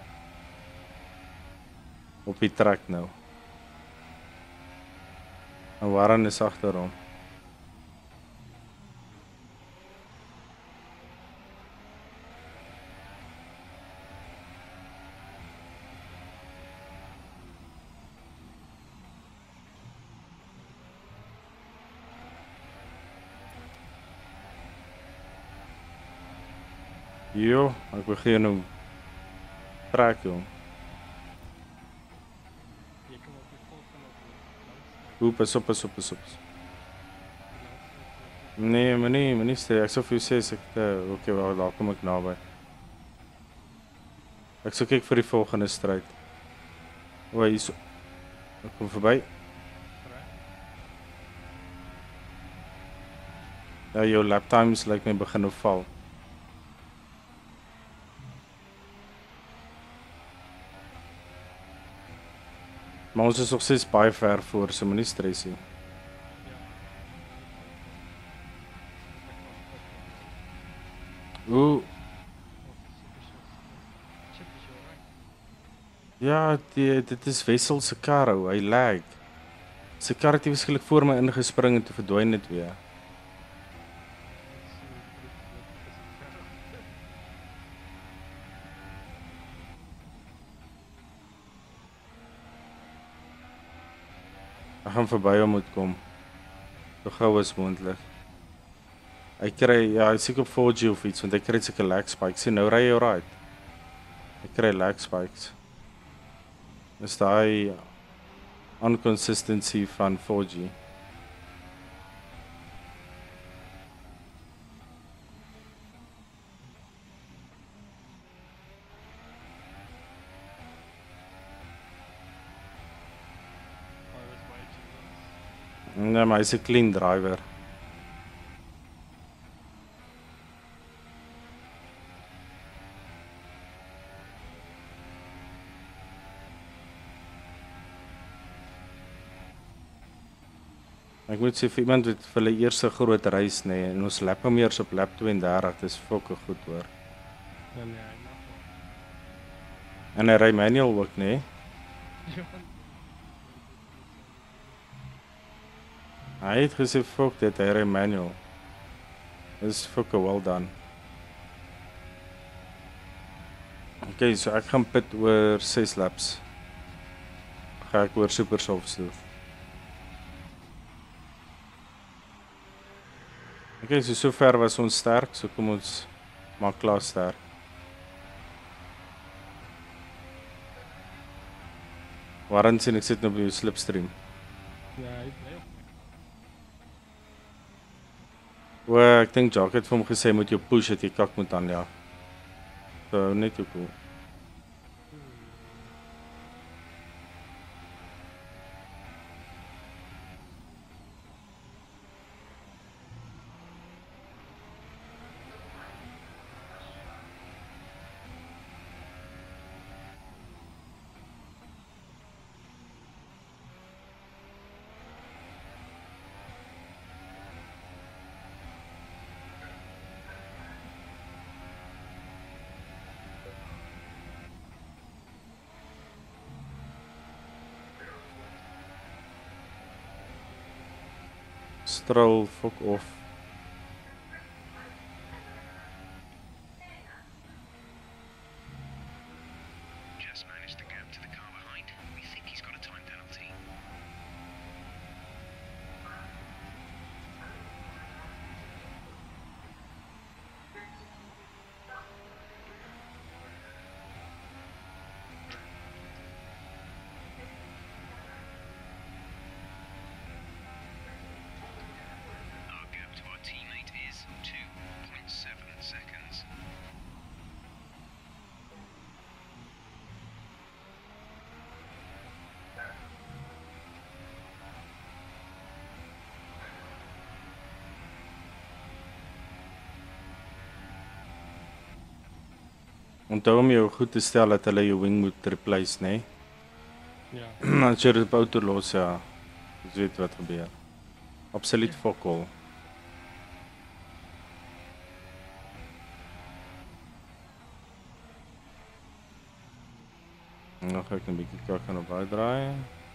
Op die trek nou. En Warren is agter hom. Jo, ek begin nou trek joh. Jy kom op die volgende op langs. Hoe pas op, pas op, pas op. Nee, maar nee, maar nie sê, ek sou vir jou sê as ek uh, okay, wel daar kom ek naby. Ek sou kyk vir die volgende stryd. O, hier so. Ek kom verby. Ja, jou lap times lyk my begin nou val. Maar ons is nog steeds baie ver voor, so moenie stres nie. Ooh. Ja, die, dit is Wessel se kar, ou, hy lag. Sy kar het waarskynlik voor my ingespring en toe verdwyn dit weer. Ek gaan verby hom moet kom. So gou as moontlik. Hy kry ja, hy seker op four G of iets want hy kry seker lag spikes. Sien nou ry hy alright. Hy kry lag spikes. Dis daai inconsistency van four G. Nee, maar hy's 'n clean driver. Ek moet sê vir iemand wat vir hulle eerste groot reis nê nee, en ons lap hom eers op lap thirty-two, dis fokke goed hoor. Ja nee, hy mag wel. En hy ry manual ook nê. Nee. Ja. Hy het gesê fok dit hy ry manual. Dis fokke well done. Okay, so ek gaan pit oor six laps. Ga ek oor super softs doen. Okay, so sover was ons sterk, so kom ons maak klaar sterk. Waarin sien ek sit nou by jou slipstream? Ja, hy bly op my. O, ek dink Jacques het vir hom gesê moet jy push dat jy kak moet aan ja. So net jou cool. Stroll, fuck off. Just managed the gap to the car behind. We think he's got a time penalty. Our gap to our teammate is two point seven seconds. Onthou om jou goed te stel dat hulle jou wing moet replace, nee? Ja. As jy dit op auto los, ja. Jy weet wat gebeur. Absoluut fuck all. Nou ga ek 'n bietjie kyk aan op uitdraai.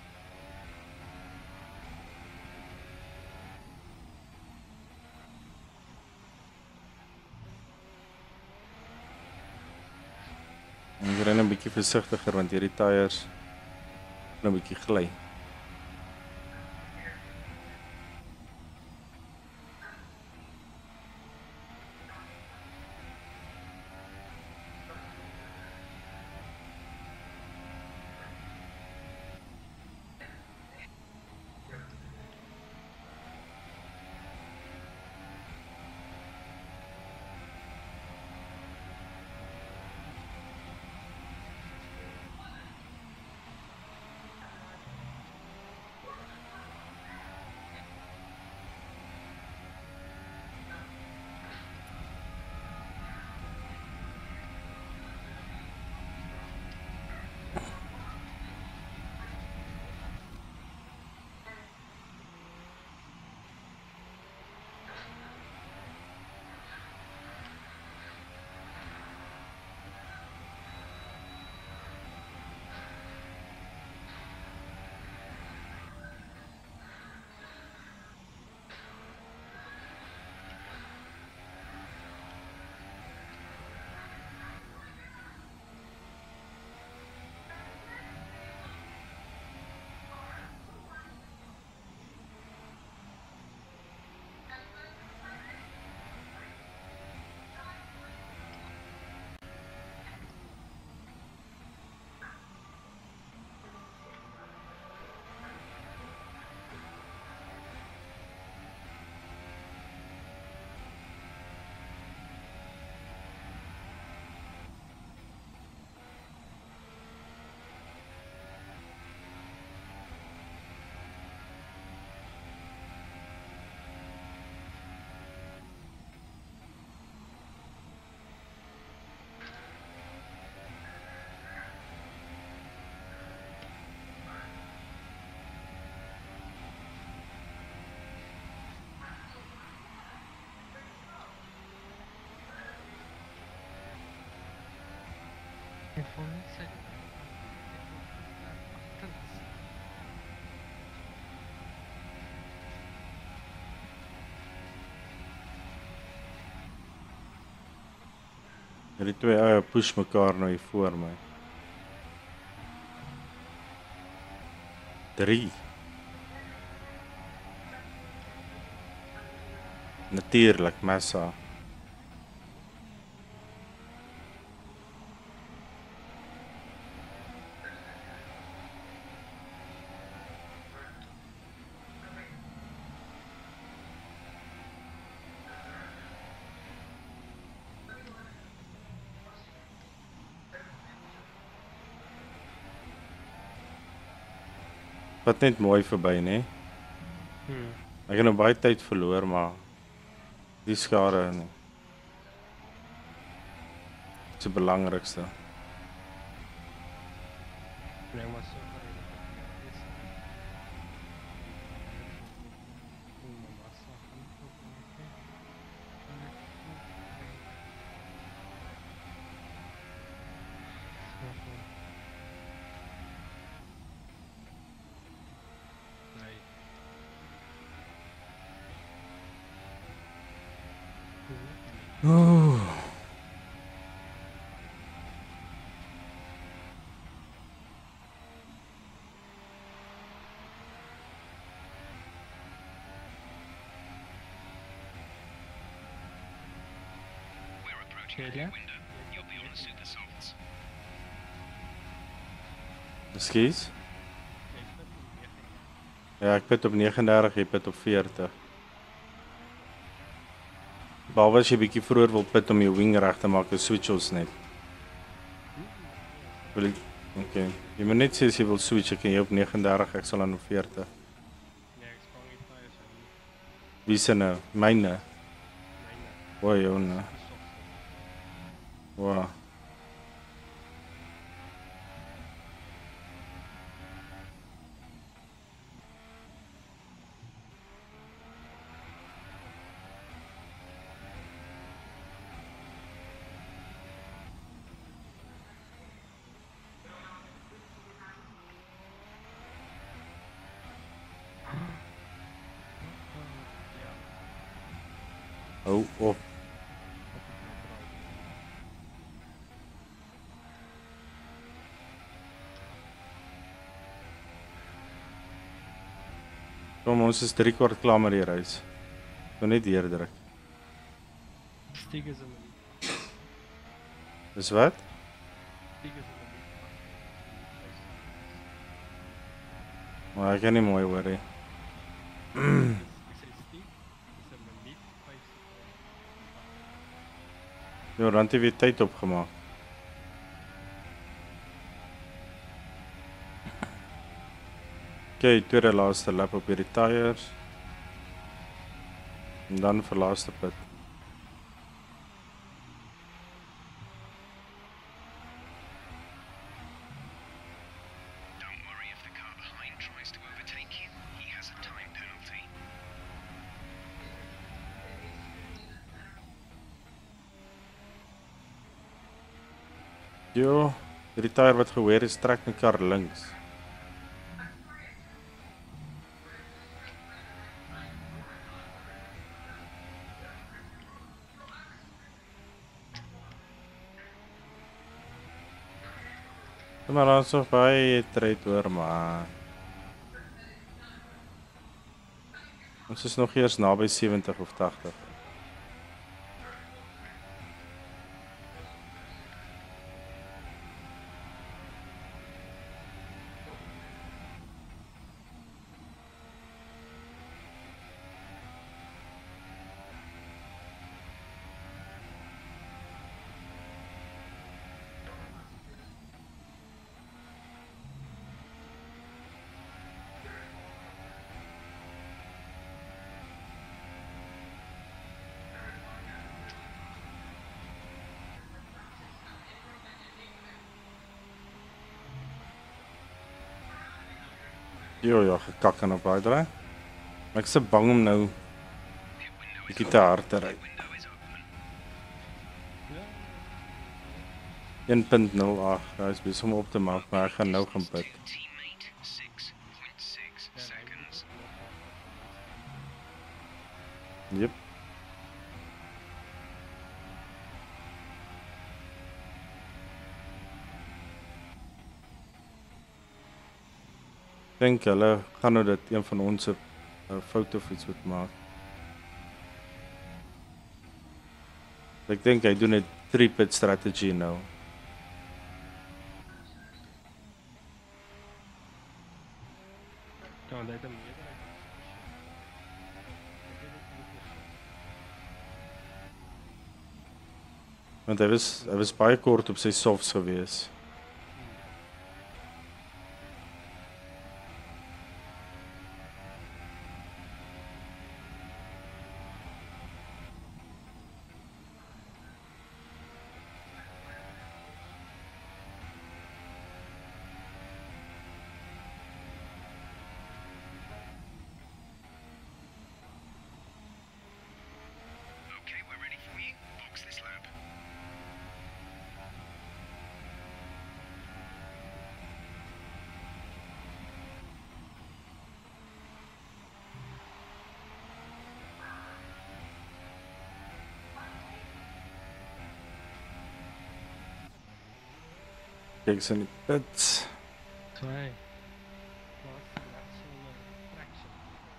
Ek ren 'n bietjie versigtiger want hierdie tyres nou 'n bietjie gly. Ik vond niet zeker. Hierdie twee eie push mekaar nou hier voor my. drie. Natuurlik, Massa. Wat net mooi verby, né? Hmm. Ek het nou baie tyd verloor, maar die skade nie. Dit is die belangrikste. Nee, maar zo redelijk is. Nee. Ooh. We're approaching the Gele? window. You'll be on the super softs. Ekskuus. Jy pit om negen. Ja, ek pit op negenendertig, jy pit op veertig. Behalwe as jy bietjie vroeër wil pit om jou wing reg te maak, dan switch ons net. Wil ek, okay. Jy moet net sê as jy wil switch, ek kan jy op negenendertig, ek sal aan op veertig. Nee, ek spang die tyres en nie. Wie se nou? Myne. Myne. O, joune. Die softs. Wow. Hou op. Kom, ons is drie kwart klaar met die reis. Ek wil net deurdruk. Stieg is in die Dis wat? Stieg is in die Maar ek kan nie mooi hoor nie. Ek sê stieg is een minuut vyf seconds. Jo, dan het jy weer tyd opgemaak. Okay, tweede laaste lap op hierdie tyres. En dan vir laaste pit. Don't worry if the car behind tries to overtake you. He has a time penalty. Jo, hierdie tyre wat gehoor is, trek my kar links. Maar dan so baie tred hoor, maar ons is nog eers naby sewentig of tagtig. Jo, ja, gekak aan op daai draai. Ek is bang om nou bietjie te hard te ry. Window is open. een punt nul agt, hy is besig om op te maak, maar ek gaan nou gaan pit. Teammate six point six seconds. Jep. Ek dink hulle gaan nou dit een van ons 'n foto of iets moet maak. Ek dink hy doen 'n three pit strategy nou. Ja, want hy het 'n meerderheid. Ek weet dit nie. Want hy was hy was baie kort op sy softs gewees. Okay, we're ready for you. Box this lap. Kyk sy in die pits. So hey. Last lap solo traction.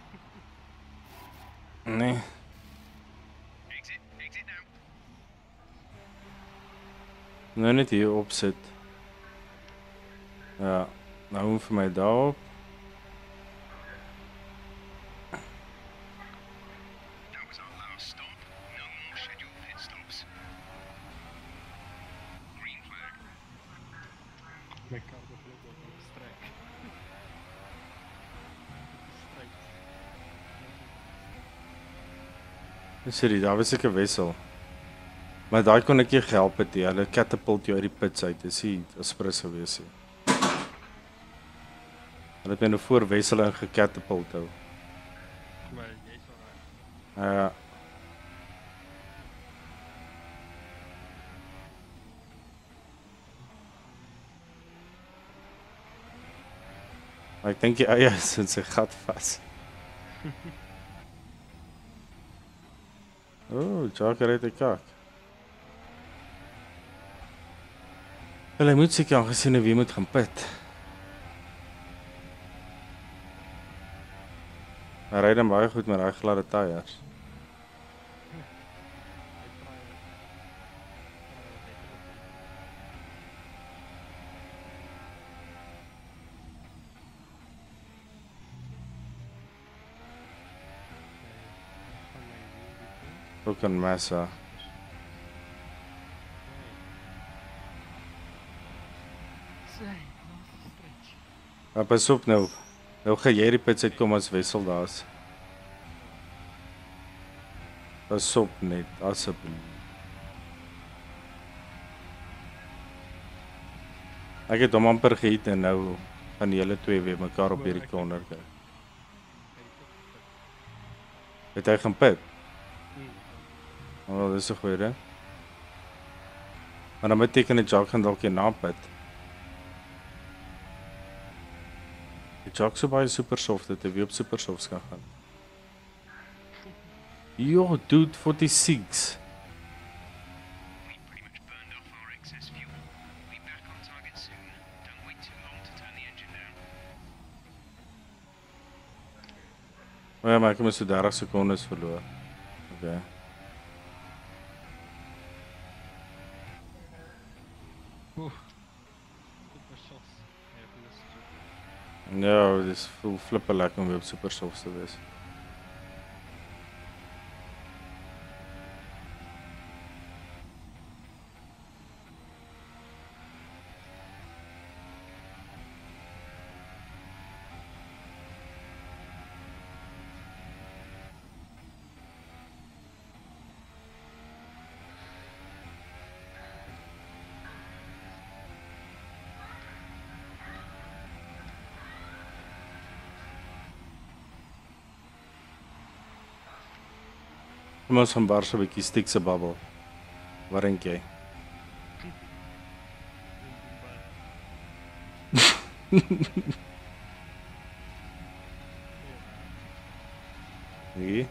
Nee. Exit, exit now. Nou net hier opsit. Ja, nou hoef vir my daarop. That was our last stop. No more scheduled pit stops. Green flag. My car definitively op een strijk. Strijk. Sorry, daar was ek 'n wissel. Maar daai kon ek nie gehelp het nie. Hulle catapult jou uit die pits uit. Dis nie aspres gewees nie. Hulle het my nou voor wissel in gecatapult hou. Maar jy is wel reg. Ja. Maar ek dink die eie is in sy gat vas. Oh, Joker het 'n kak. Wel, hy moet seker aangesien wie moet gaan pit. Hy ry dan baie goed met daai gladde tyres. Ook 'n massa. Maar pas op nou. Nou gaan jy die pits uitkom as wissel daar's. Pas op net asseblief. Ek het hom amper gehit en nou gaan julle twee weer mekaar op hierdie corner kry. Het hy gaan pit? Oh, dis 'n goeie ding. Maar dan beteken dit Jock gaan dalk na pit. Die Jock so baie super soft dat hy weer op super softs kan gaan. Yo, dude, forty-six. We pretty much burned off our excess fuel. We'll be back on target soon. Don't wait too long to turn the engine down. Oh ja, maar ek het my so dertig sekondes verloor. Okay. Oeh. Super shots. Ja, plus two. Ja, dis voel flippe lekker om weer op super softs te wees. Kom ons gaan bar so 'n bietjie stick se bubble. Wat dink jy? Nee.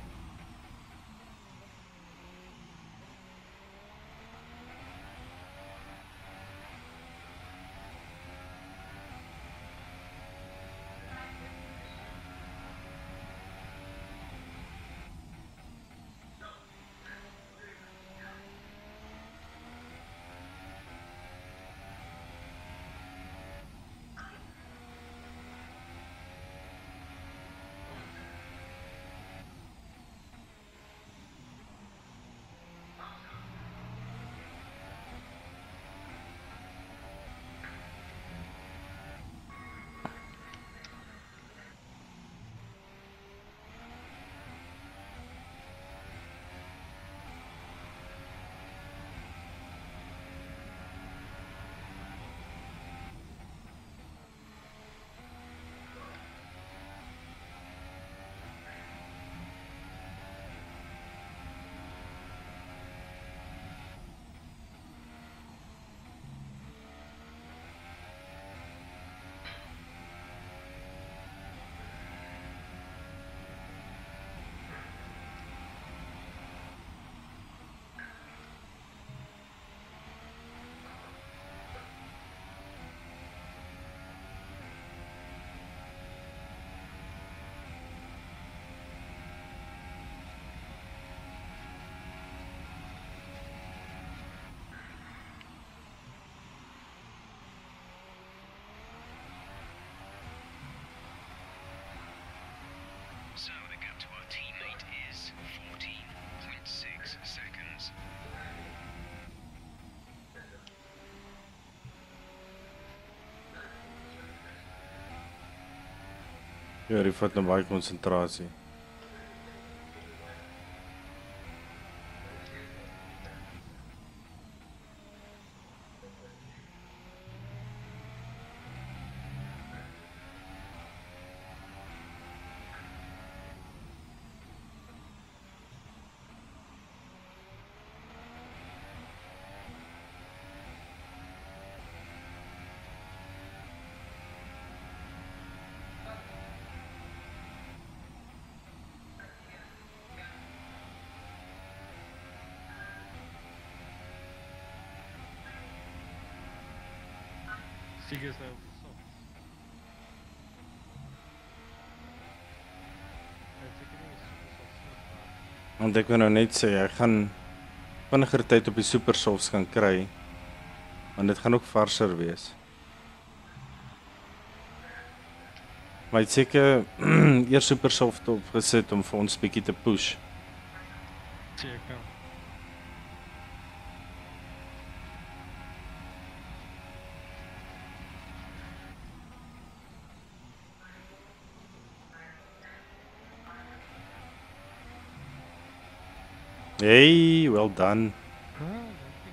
Ja, die vat nou baie konsentrasie. Seekers nou op die soft. Hy het seker nie die super soft slot gehad. Want ek wil nou net sê, ek gaan vinniger tyd op die super softs gaan kry. Want dit gaan ook varser wees. Maar hy het seker eers super soft opgesit om vir ons bietjie te push. Seker. Hey, well done. Ah, dankie.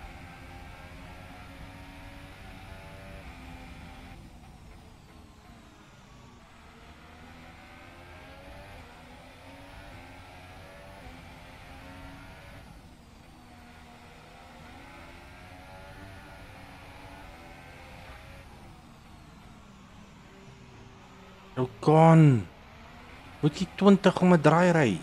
Nou kan. Moet jy twintig om 'n draai ry?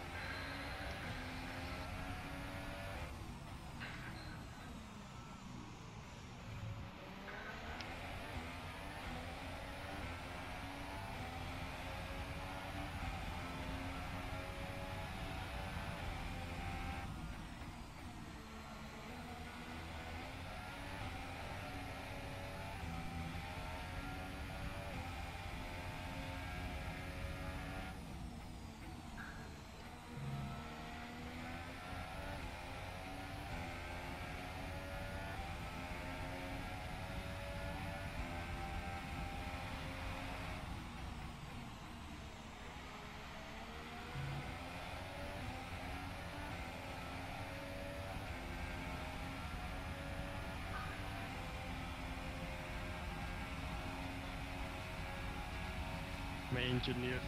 My engineer.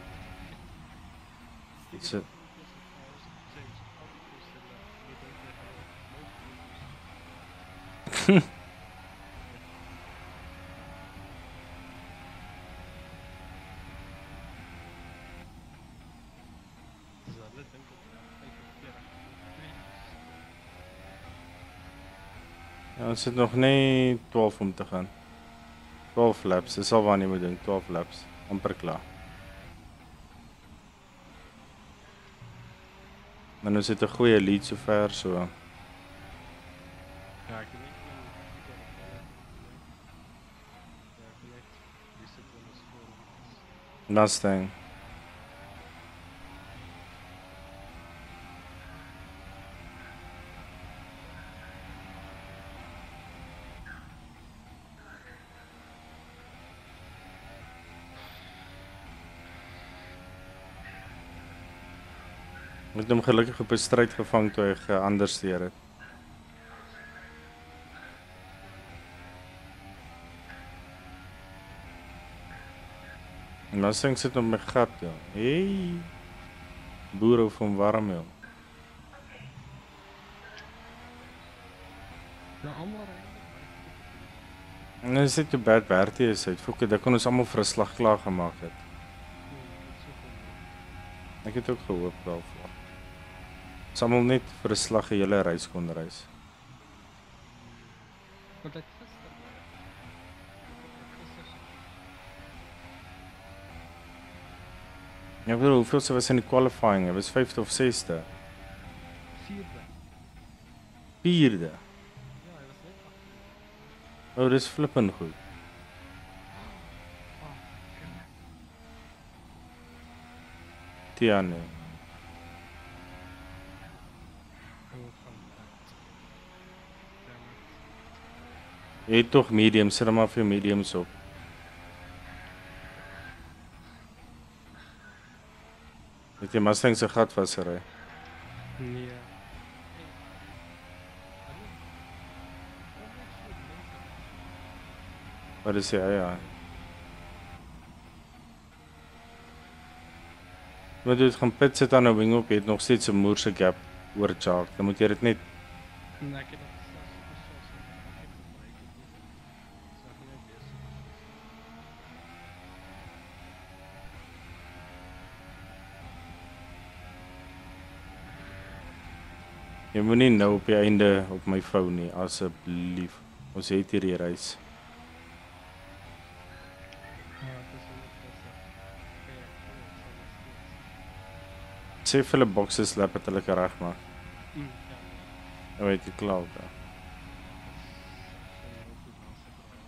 Dis dit. Ja, ons het nog net twaalf om te gaan. twaalf laps, dis al wat jy moet doen, twaalf laps, amper klaar. En ons het 'n goeie lead sover, so. Ja, ek weet nie. Ja, ek weet. Dis dit wat ons voor. Mustang. Ek het hom gelukkig op 'n stryd gevang toe hy geandersteer het. En dan sing sit op my gat, ja. Hey. Boer hou van warm, ja. Nou almal ry. En dit is net te bad werk is uit. Fokke, dit kon ons almal vir 'n slag klaar gemaak het. Ek het ook gehoop daarvoor. Ons almal net vir 'n slag 'n hele reis kon reis. Want ek gister. Ja, ek bedoel, hoeveel se was in die qualifying? Hy was vyfde of sesde? Vierde. Vierde. Ja, hy was net agter. Oh, dis flippend goed. Ah, Tiane. Jy het toch medium, sit hom maar vir mediums op. Het jy Mustang se gatwasery? Nee. Hey, hallo. Kom net so mense. Wat is jy? Ja. Maar jy gaan pit sit aan 'n wing op, jy het nog steeds 'n moerse gap oor charge. Dan moet jy dit net Nee, ek het dit self super sauce. Ek het gebruik dit nie. Sag nie net weer super sauce. jy moenie nou op die einde op my foon nie, asseblief. Ons het hierdie reis. Ja, dit is wel interessant. Okay, ek voel dit sal nog steeds. Sê vir hulle boxes lap het hulle reg maak. Mm, ja, nee. Nou weet jy klaar. Ja. Sal nou goed laaste draai.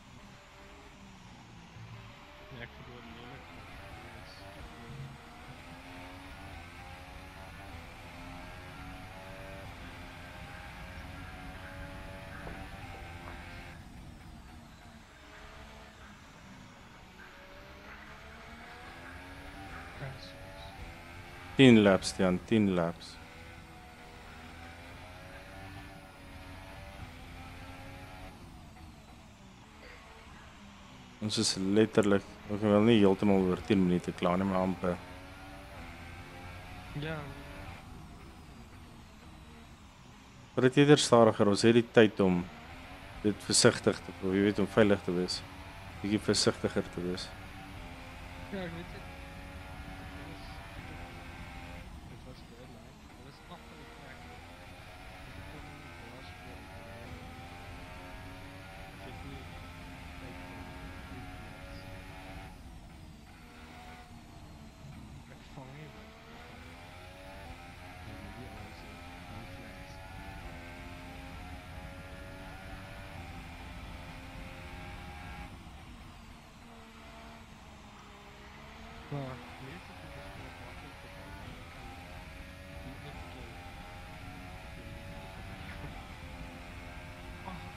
Nee, ek verloor lelik. Yes. tien laps dan, tien laps. Ons is letterlik, ek wil nie heeltemal oor tien minute klaar nie, maar amper. Ja. Maar dit eerder stadiger, ons het die tyd om dit versigtig te, jy weet, om veilig te wees. Bietjie versigtiger te wees. Ja, ek weet dit. Dit was baie leuk. Dit was af van die trek. Ek kon nie die blaas speel. Ek het nie tyd om te doen. Ek vang nie wat. En die alles in flex. Maar weet ek het dus wel makkelijk te gaan. Die net een keer. Ach,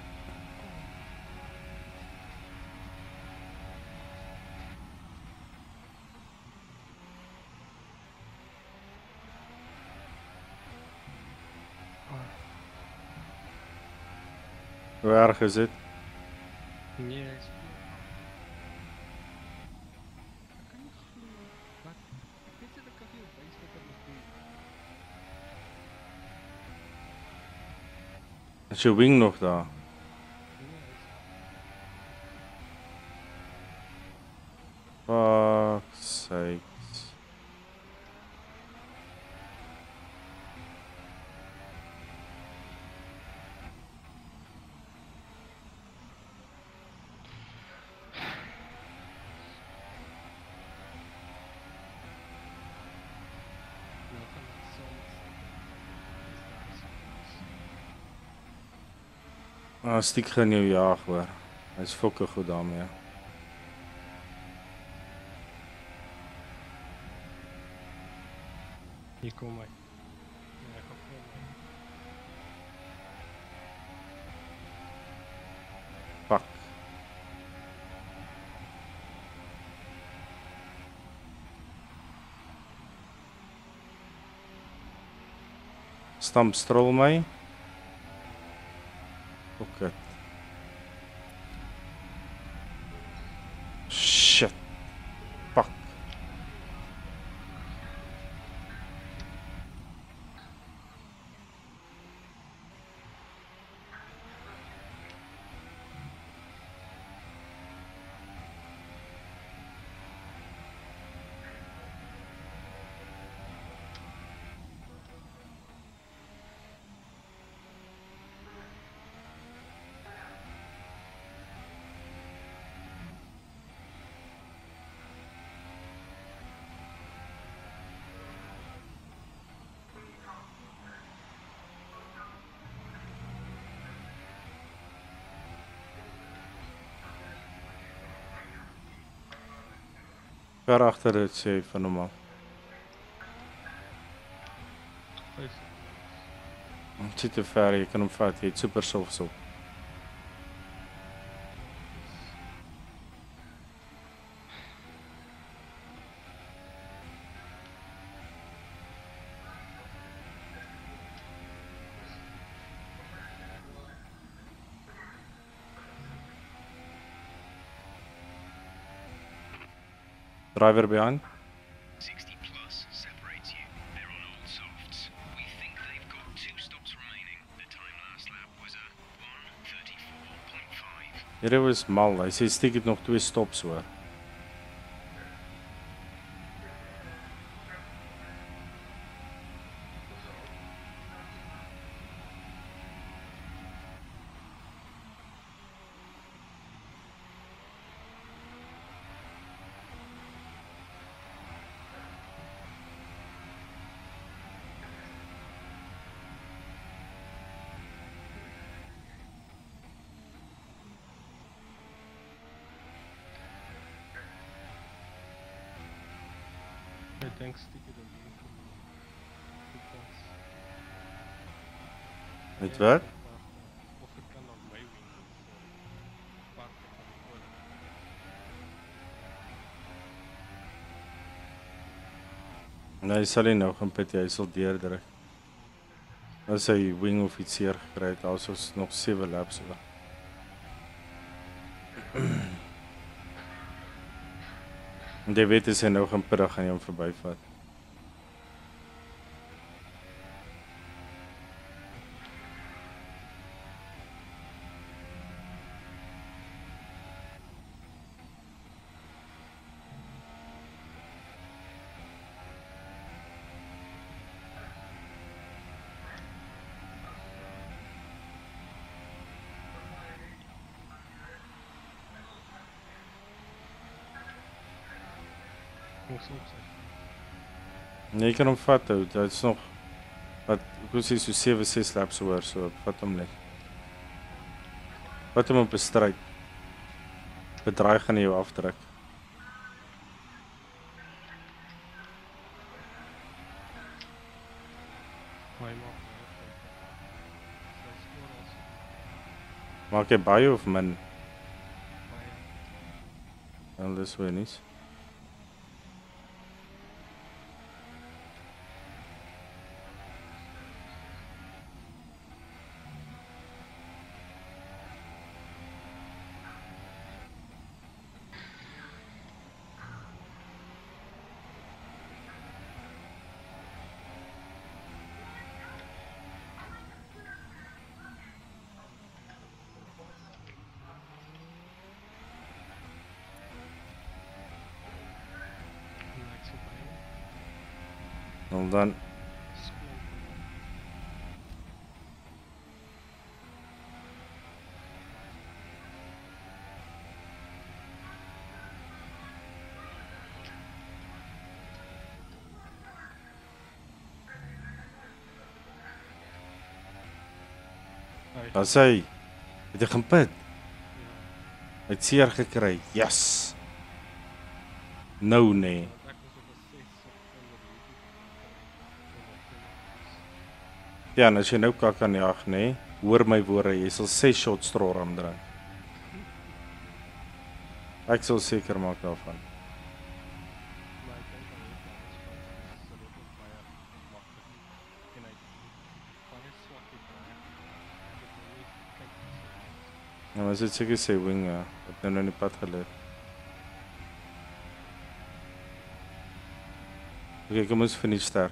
Hoe erg is dit? nee, ek speel. Ek kan nie glo wat. Ek weet dat ek kan vir jou wys wat ek moet doen. Is jou wing nog daar? Nee, hy is Fuck sakes. nou gaan ek soms. Dis daar soms. Ah, stiek gaan jou jaag hoor. Hy's fokke goed daarmee. Hier kom hy. Ja, ek kom my. Fuck. Stamp strol my. Okay. Shit. Fuck. Ver agter dit sê van hom af. Is Dit sit te ver, jy kan hom vat, jy het super softs op. Driver behind. sixty plus separates you. They're on old softs. We think they've got two stops remaining. The time last lap was a one thirty-four point five. Hierdie was mal. Hy sê steek het nog twee stops hoor. Ek dink steek dit dan because Weet wat? of ek kan op my wing park van die oor. Nee, hy sal nie nou gaan pit, hy sal deurdruk. As hy wing of iets seer gekry het, daar is nog sewe laps oor. En jy weet as hy nou gaan pit, dan gaan jy hom verbyvat. Ons op sy. Nee, jy kan hom vat, ou. Dit is nog wat ek wil sê so sewe ses laps oor, so vat hom net. Vat hom op 'n stryd. Bedraai gaan jy jou afdruk. Hy maak nou. Sy skoor as Maak jy baie of min? baie. Wel, dis weer niks. Lyk so baie. En dan Skoon. Hy. dan sê hy, het jy gaan pit? Ja. Hy het seer gekry. Yes. Nou nee. Want ek was op 'n ses sekonde hierdie. Ja, en as jy nou kak aan jag, nee, hoor my woorde, jy sal ses shots stroram drink. Ek sal seker maak daarvan. Maar ek dink al het alles van sal dit ook baie maklik. En hy baie swak die draai. Ek het nou nie kyk nie. Ja, maar as dit seker sê wing, ja, het nou nou in die pad geleer. Oké, kom ons finish sterk.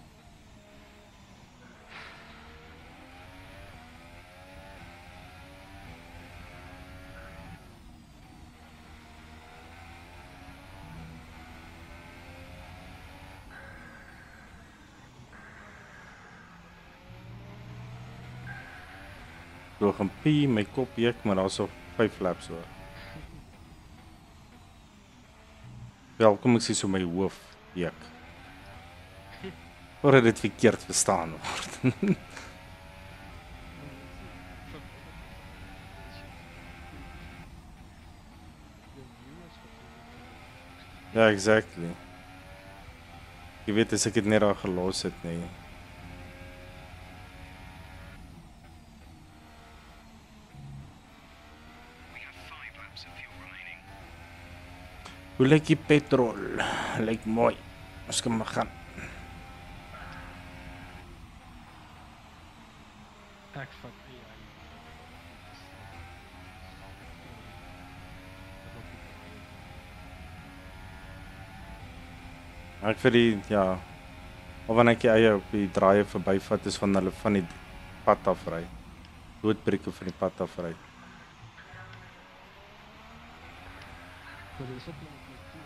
Door gaan pie, my kop juk, maar daar's nog vyf laps hoor. Wel, kom ek sê so my hoof juk. Voordat dit verkeerd verstaan word. Ja, exactly. Jy weet as ek dit net daar gelos het, nee. We have five laps of fuel remaining. Hoe lyk die petrol? Lyk mooi. Ons kan maar gaan. Ek vat A I. Ek vir die ja, of wanneer ek die eie op die draaie verbyvat is van hulle van die pad af ry. Doodbreuke van die pad af ry. Maar dis ook nog nie toe.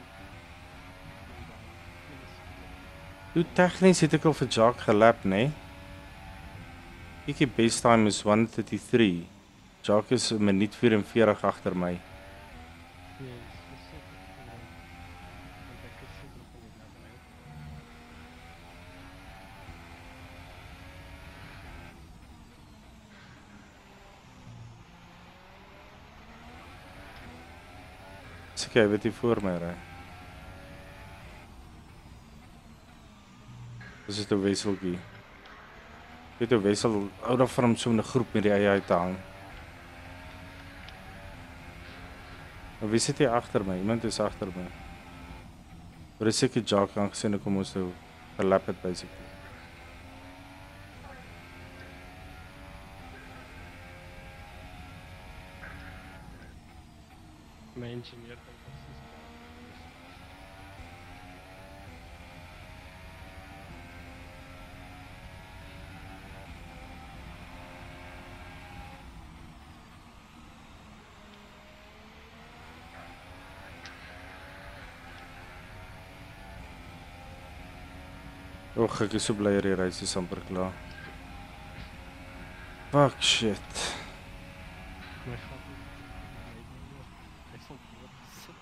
Hoe tegnies het ek al vir Jacques gelap, nê? Nee? Ek die best time is one thirty-three. Jacques is 'n minuut vyf-en-veertig agter my. Nee, dis verseker. Want ek is seker van die lap ry. Dis ek weet jy voor my ry. Dis is 'n wisseltjie. Weet jy wissel ou dan van hom so 'n groep met die eie uit te hang. Maar wie sit hier agter my? Iemand is agter my. Maar dis seker Jacques aangesien ek hom ons nou gelap het basically. My ingenieur dink presies. Och, ek is so bly hierdie reis is amper klaar. Fuck shit. My gat is ek sal dood sit.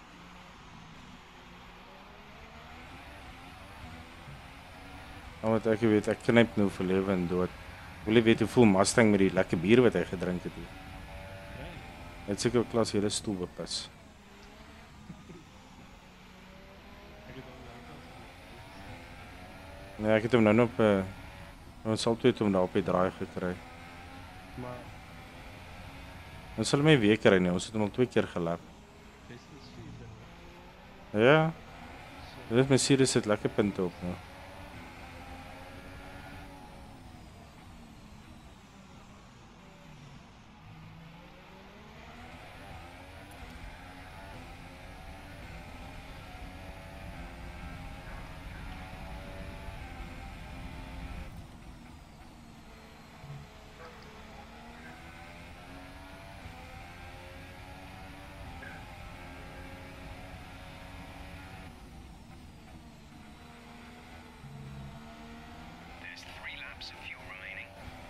Nou wat ek weet, ek knyp nou vir lewe en dood. Wil jy weet hoe voel Mustang met die lekker bier wat hy gedrink het hier? Hy het seker 'n klas hele stoel bepis. Ek het al lank al Nee, ek het hom nou nog op uh, ons sal toe hom daar op die draai gekry. maar Ons sal my weer kry nie, ons het hom al twee keer gelap. dis is vier. Ja. Dit Mercedes sit lekker punte op nou. There's three laps of fuel remaining.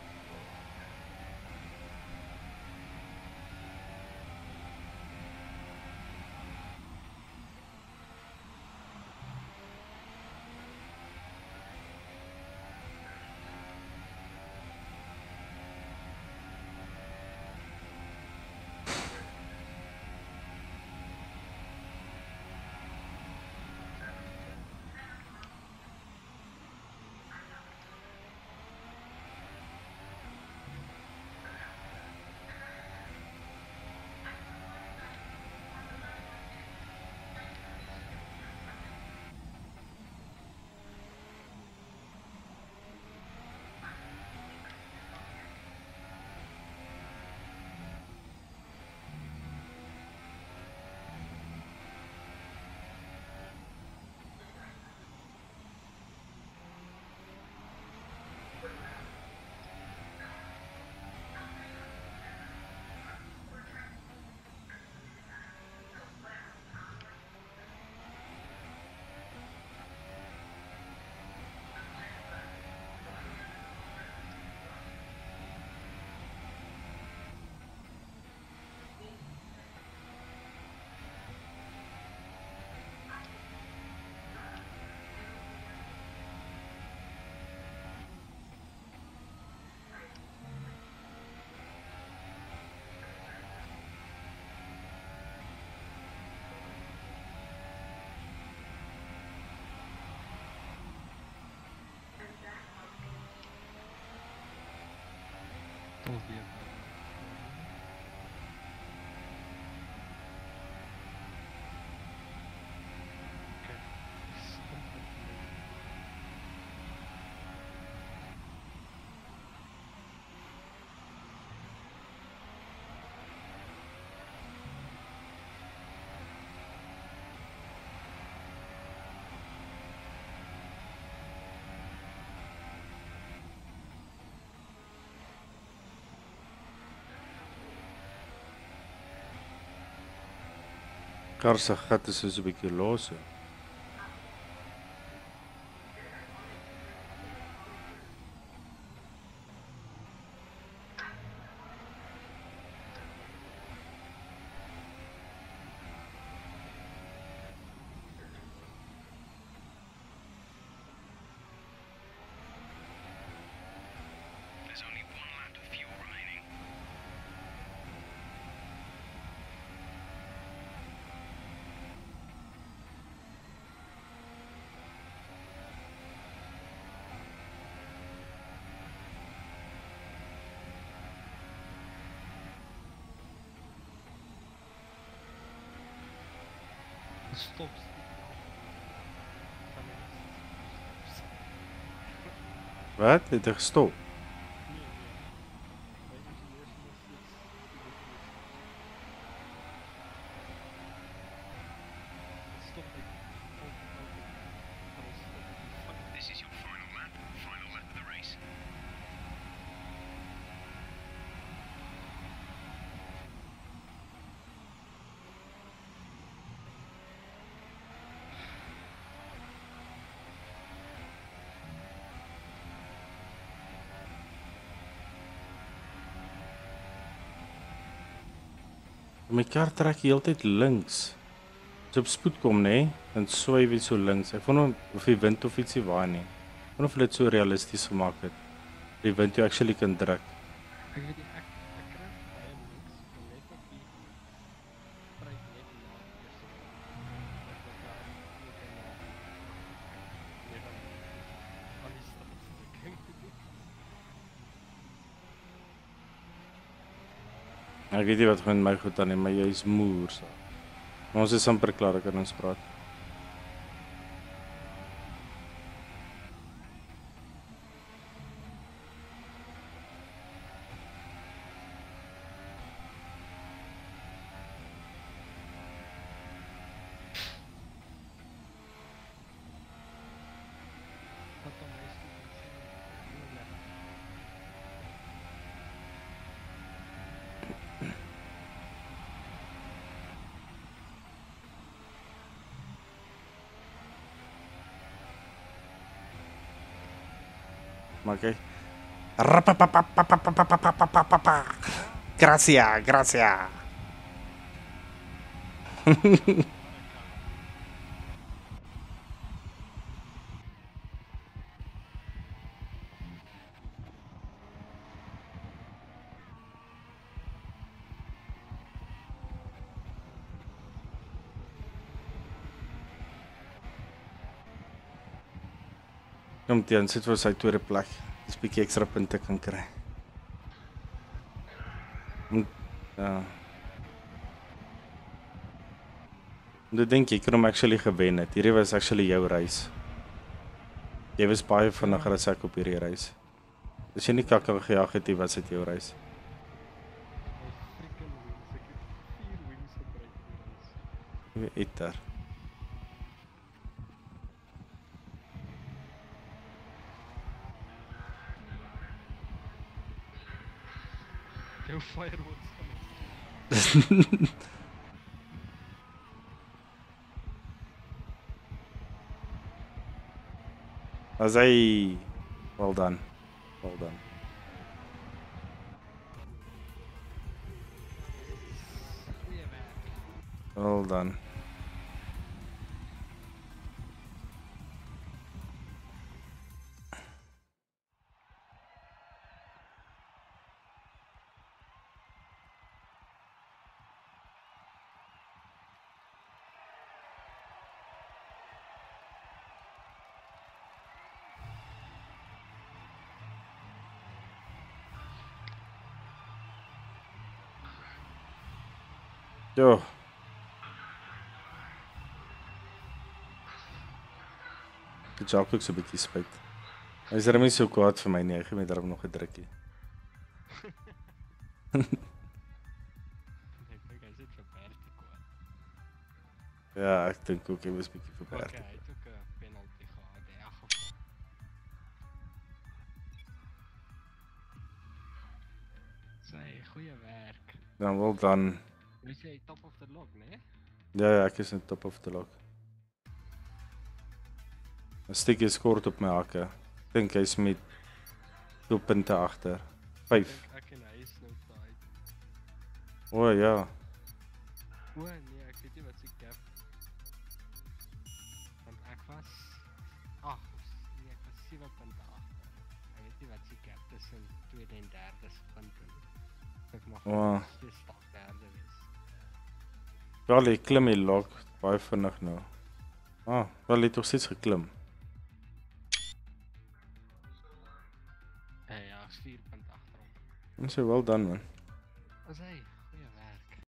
Ons weer. Okay. Kar se gat is so 'n bietjie los. So. There's only one lap of fuel remaining. Stop. Wat? Het hy gestop? This is your final lap. Final lap of the race. My kar trek die hele tyd links. As op spoed kom, nê, dan swyf hy so links. Ek wonder of die wind of ietsie waar nie. Ek wonder of hulle dit so realisties gemaak het. Die wind jy actually kan druk. Ek weet nie, ek ek kry baie links, maar net op die Prys net na die eerste. Dat wat daar ook en na. Nee, dan al die statistieke. Ek weet nie wat gaan my goed aan nie, maar jy is moer so. Maar ons is amper klaar, ek kan ons praat. Wat dan is dit? Maar kyk. Rapapapapapapapapapapapa. Gracia, gracia. Kom teen, sit vir sy tweede plek. Dis bietjie ekstra punte kan kry. Moet ja. Dit dink ek kan hom actually gewen het. Hierdie was actually jou reis. Jy was baie vinniger as ek op hierdie reis. As jy nie kakker gejaag het, was dit jou reis. Freaking wins. Ek het vier wins gebruik in die race. Jy weet etter. Jou fireworks gaan ek. As hy well done. Well done. Goeie werk. Well done. Jo. Dit Jacques ook so 'n bietjie spyt. Hy is daarmee so kwaad vir my nie. Hy gee my daarom nog 'n drukkie. Ek dink hy sit vir Bertie kwaad. Ja, ek dink ook hy was bietjie vir Okay, Bertie. hy het ook 'n penalty gehad in elk geval. Sy goeie werk. Dan wel dan. Weet jy top of the log, né? Ja, ja, ek is in top of the log. Stig is kort op my hakke. Ek dink hy's met twee punte agter. vyf. Ek en hy is nou daai. O ja. O nee, ek weet nie wat se gap. Want ek was ag, nee, ek was sewe punte agter. Ek weet nie wat se gap tussen tweede en derde se punte nie. Ek mag Wow. steeds stak derde wees. Wel, hy klim die log baie vinnig nou. Ah, wel hy het toch steeds geklim. Ja, ja, ek is vier punte agter hom. Dis so well done man. As hy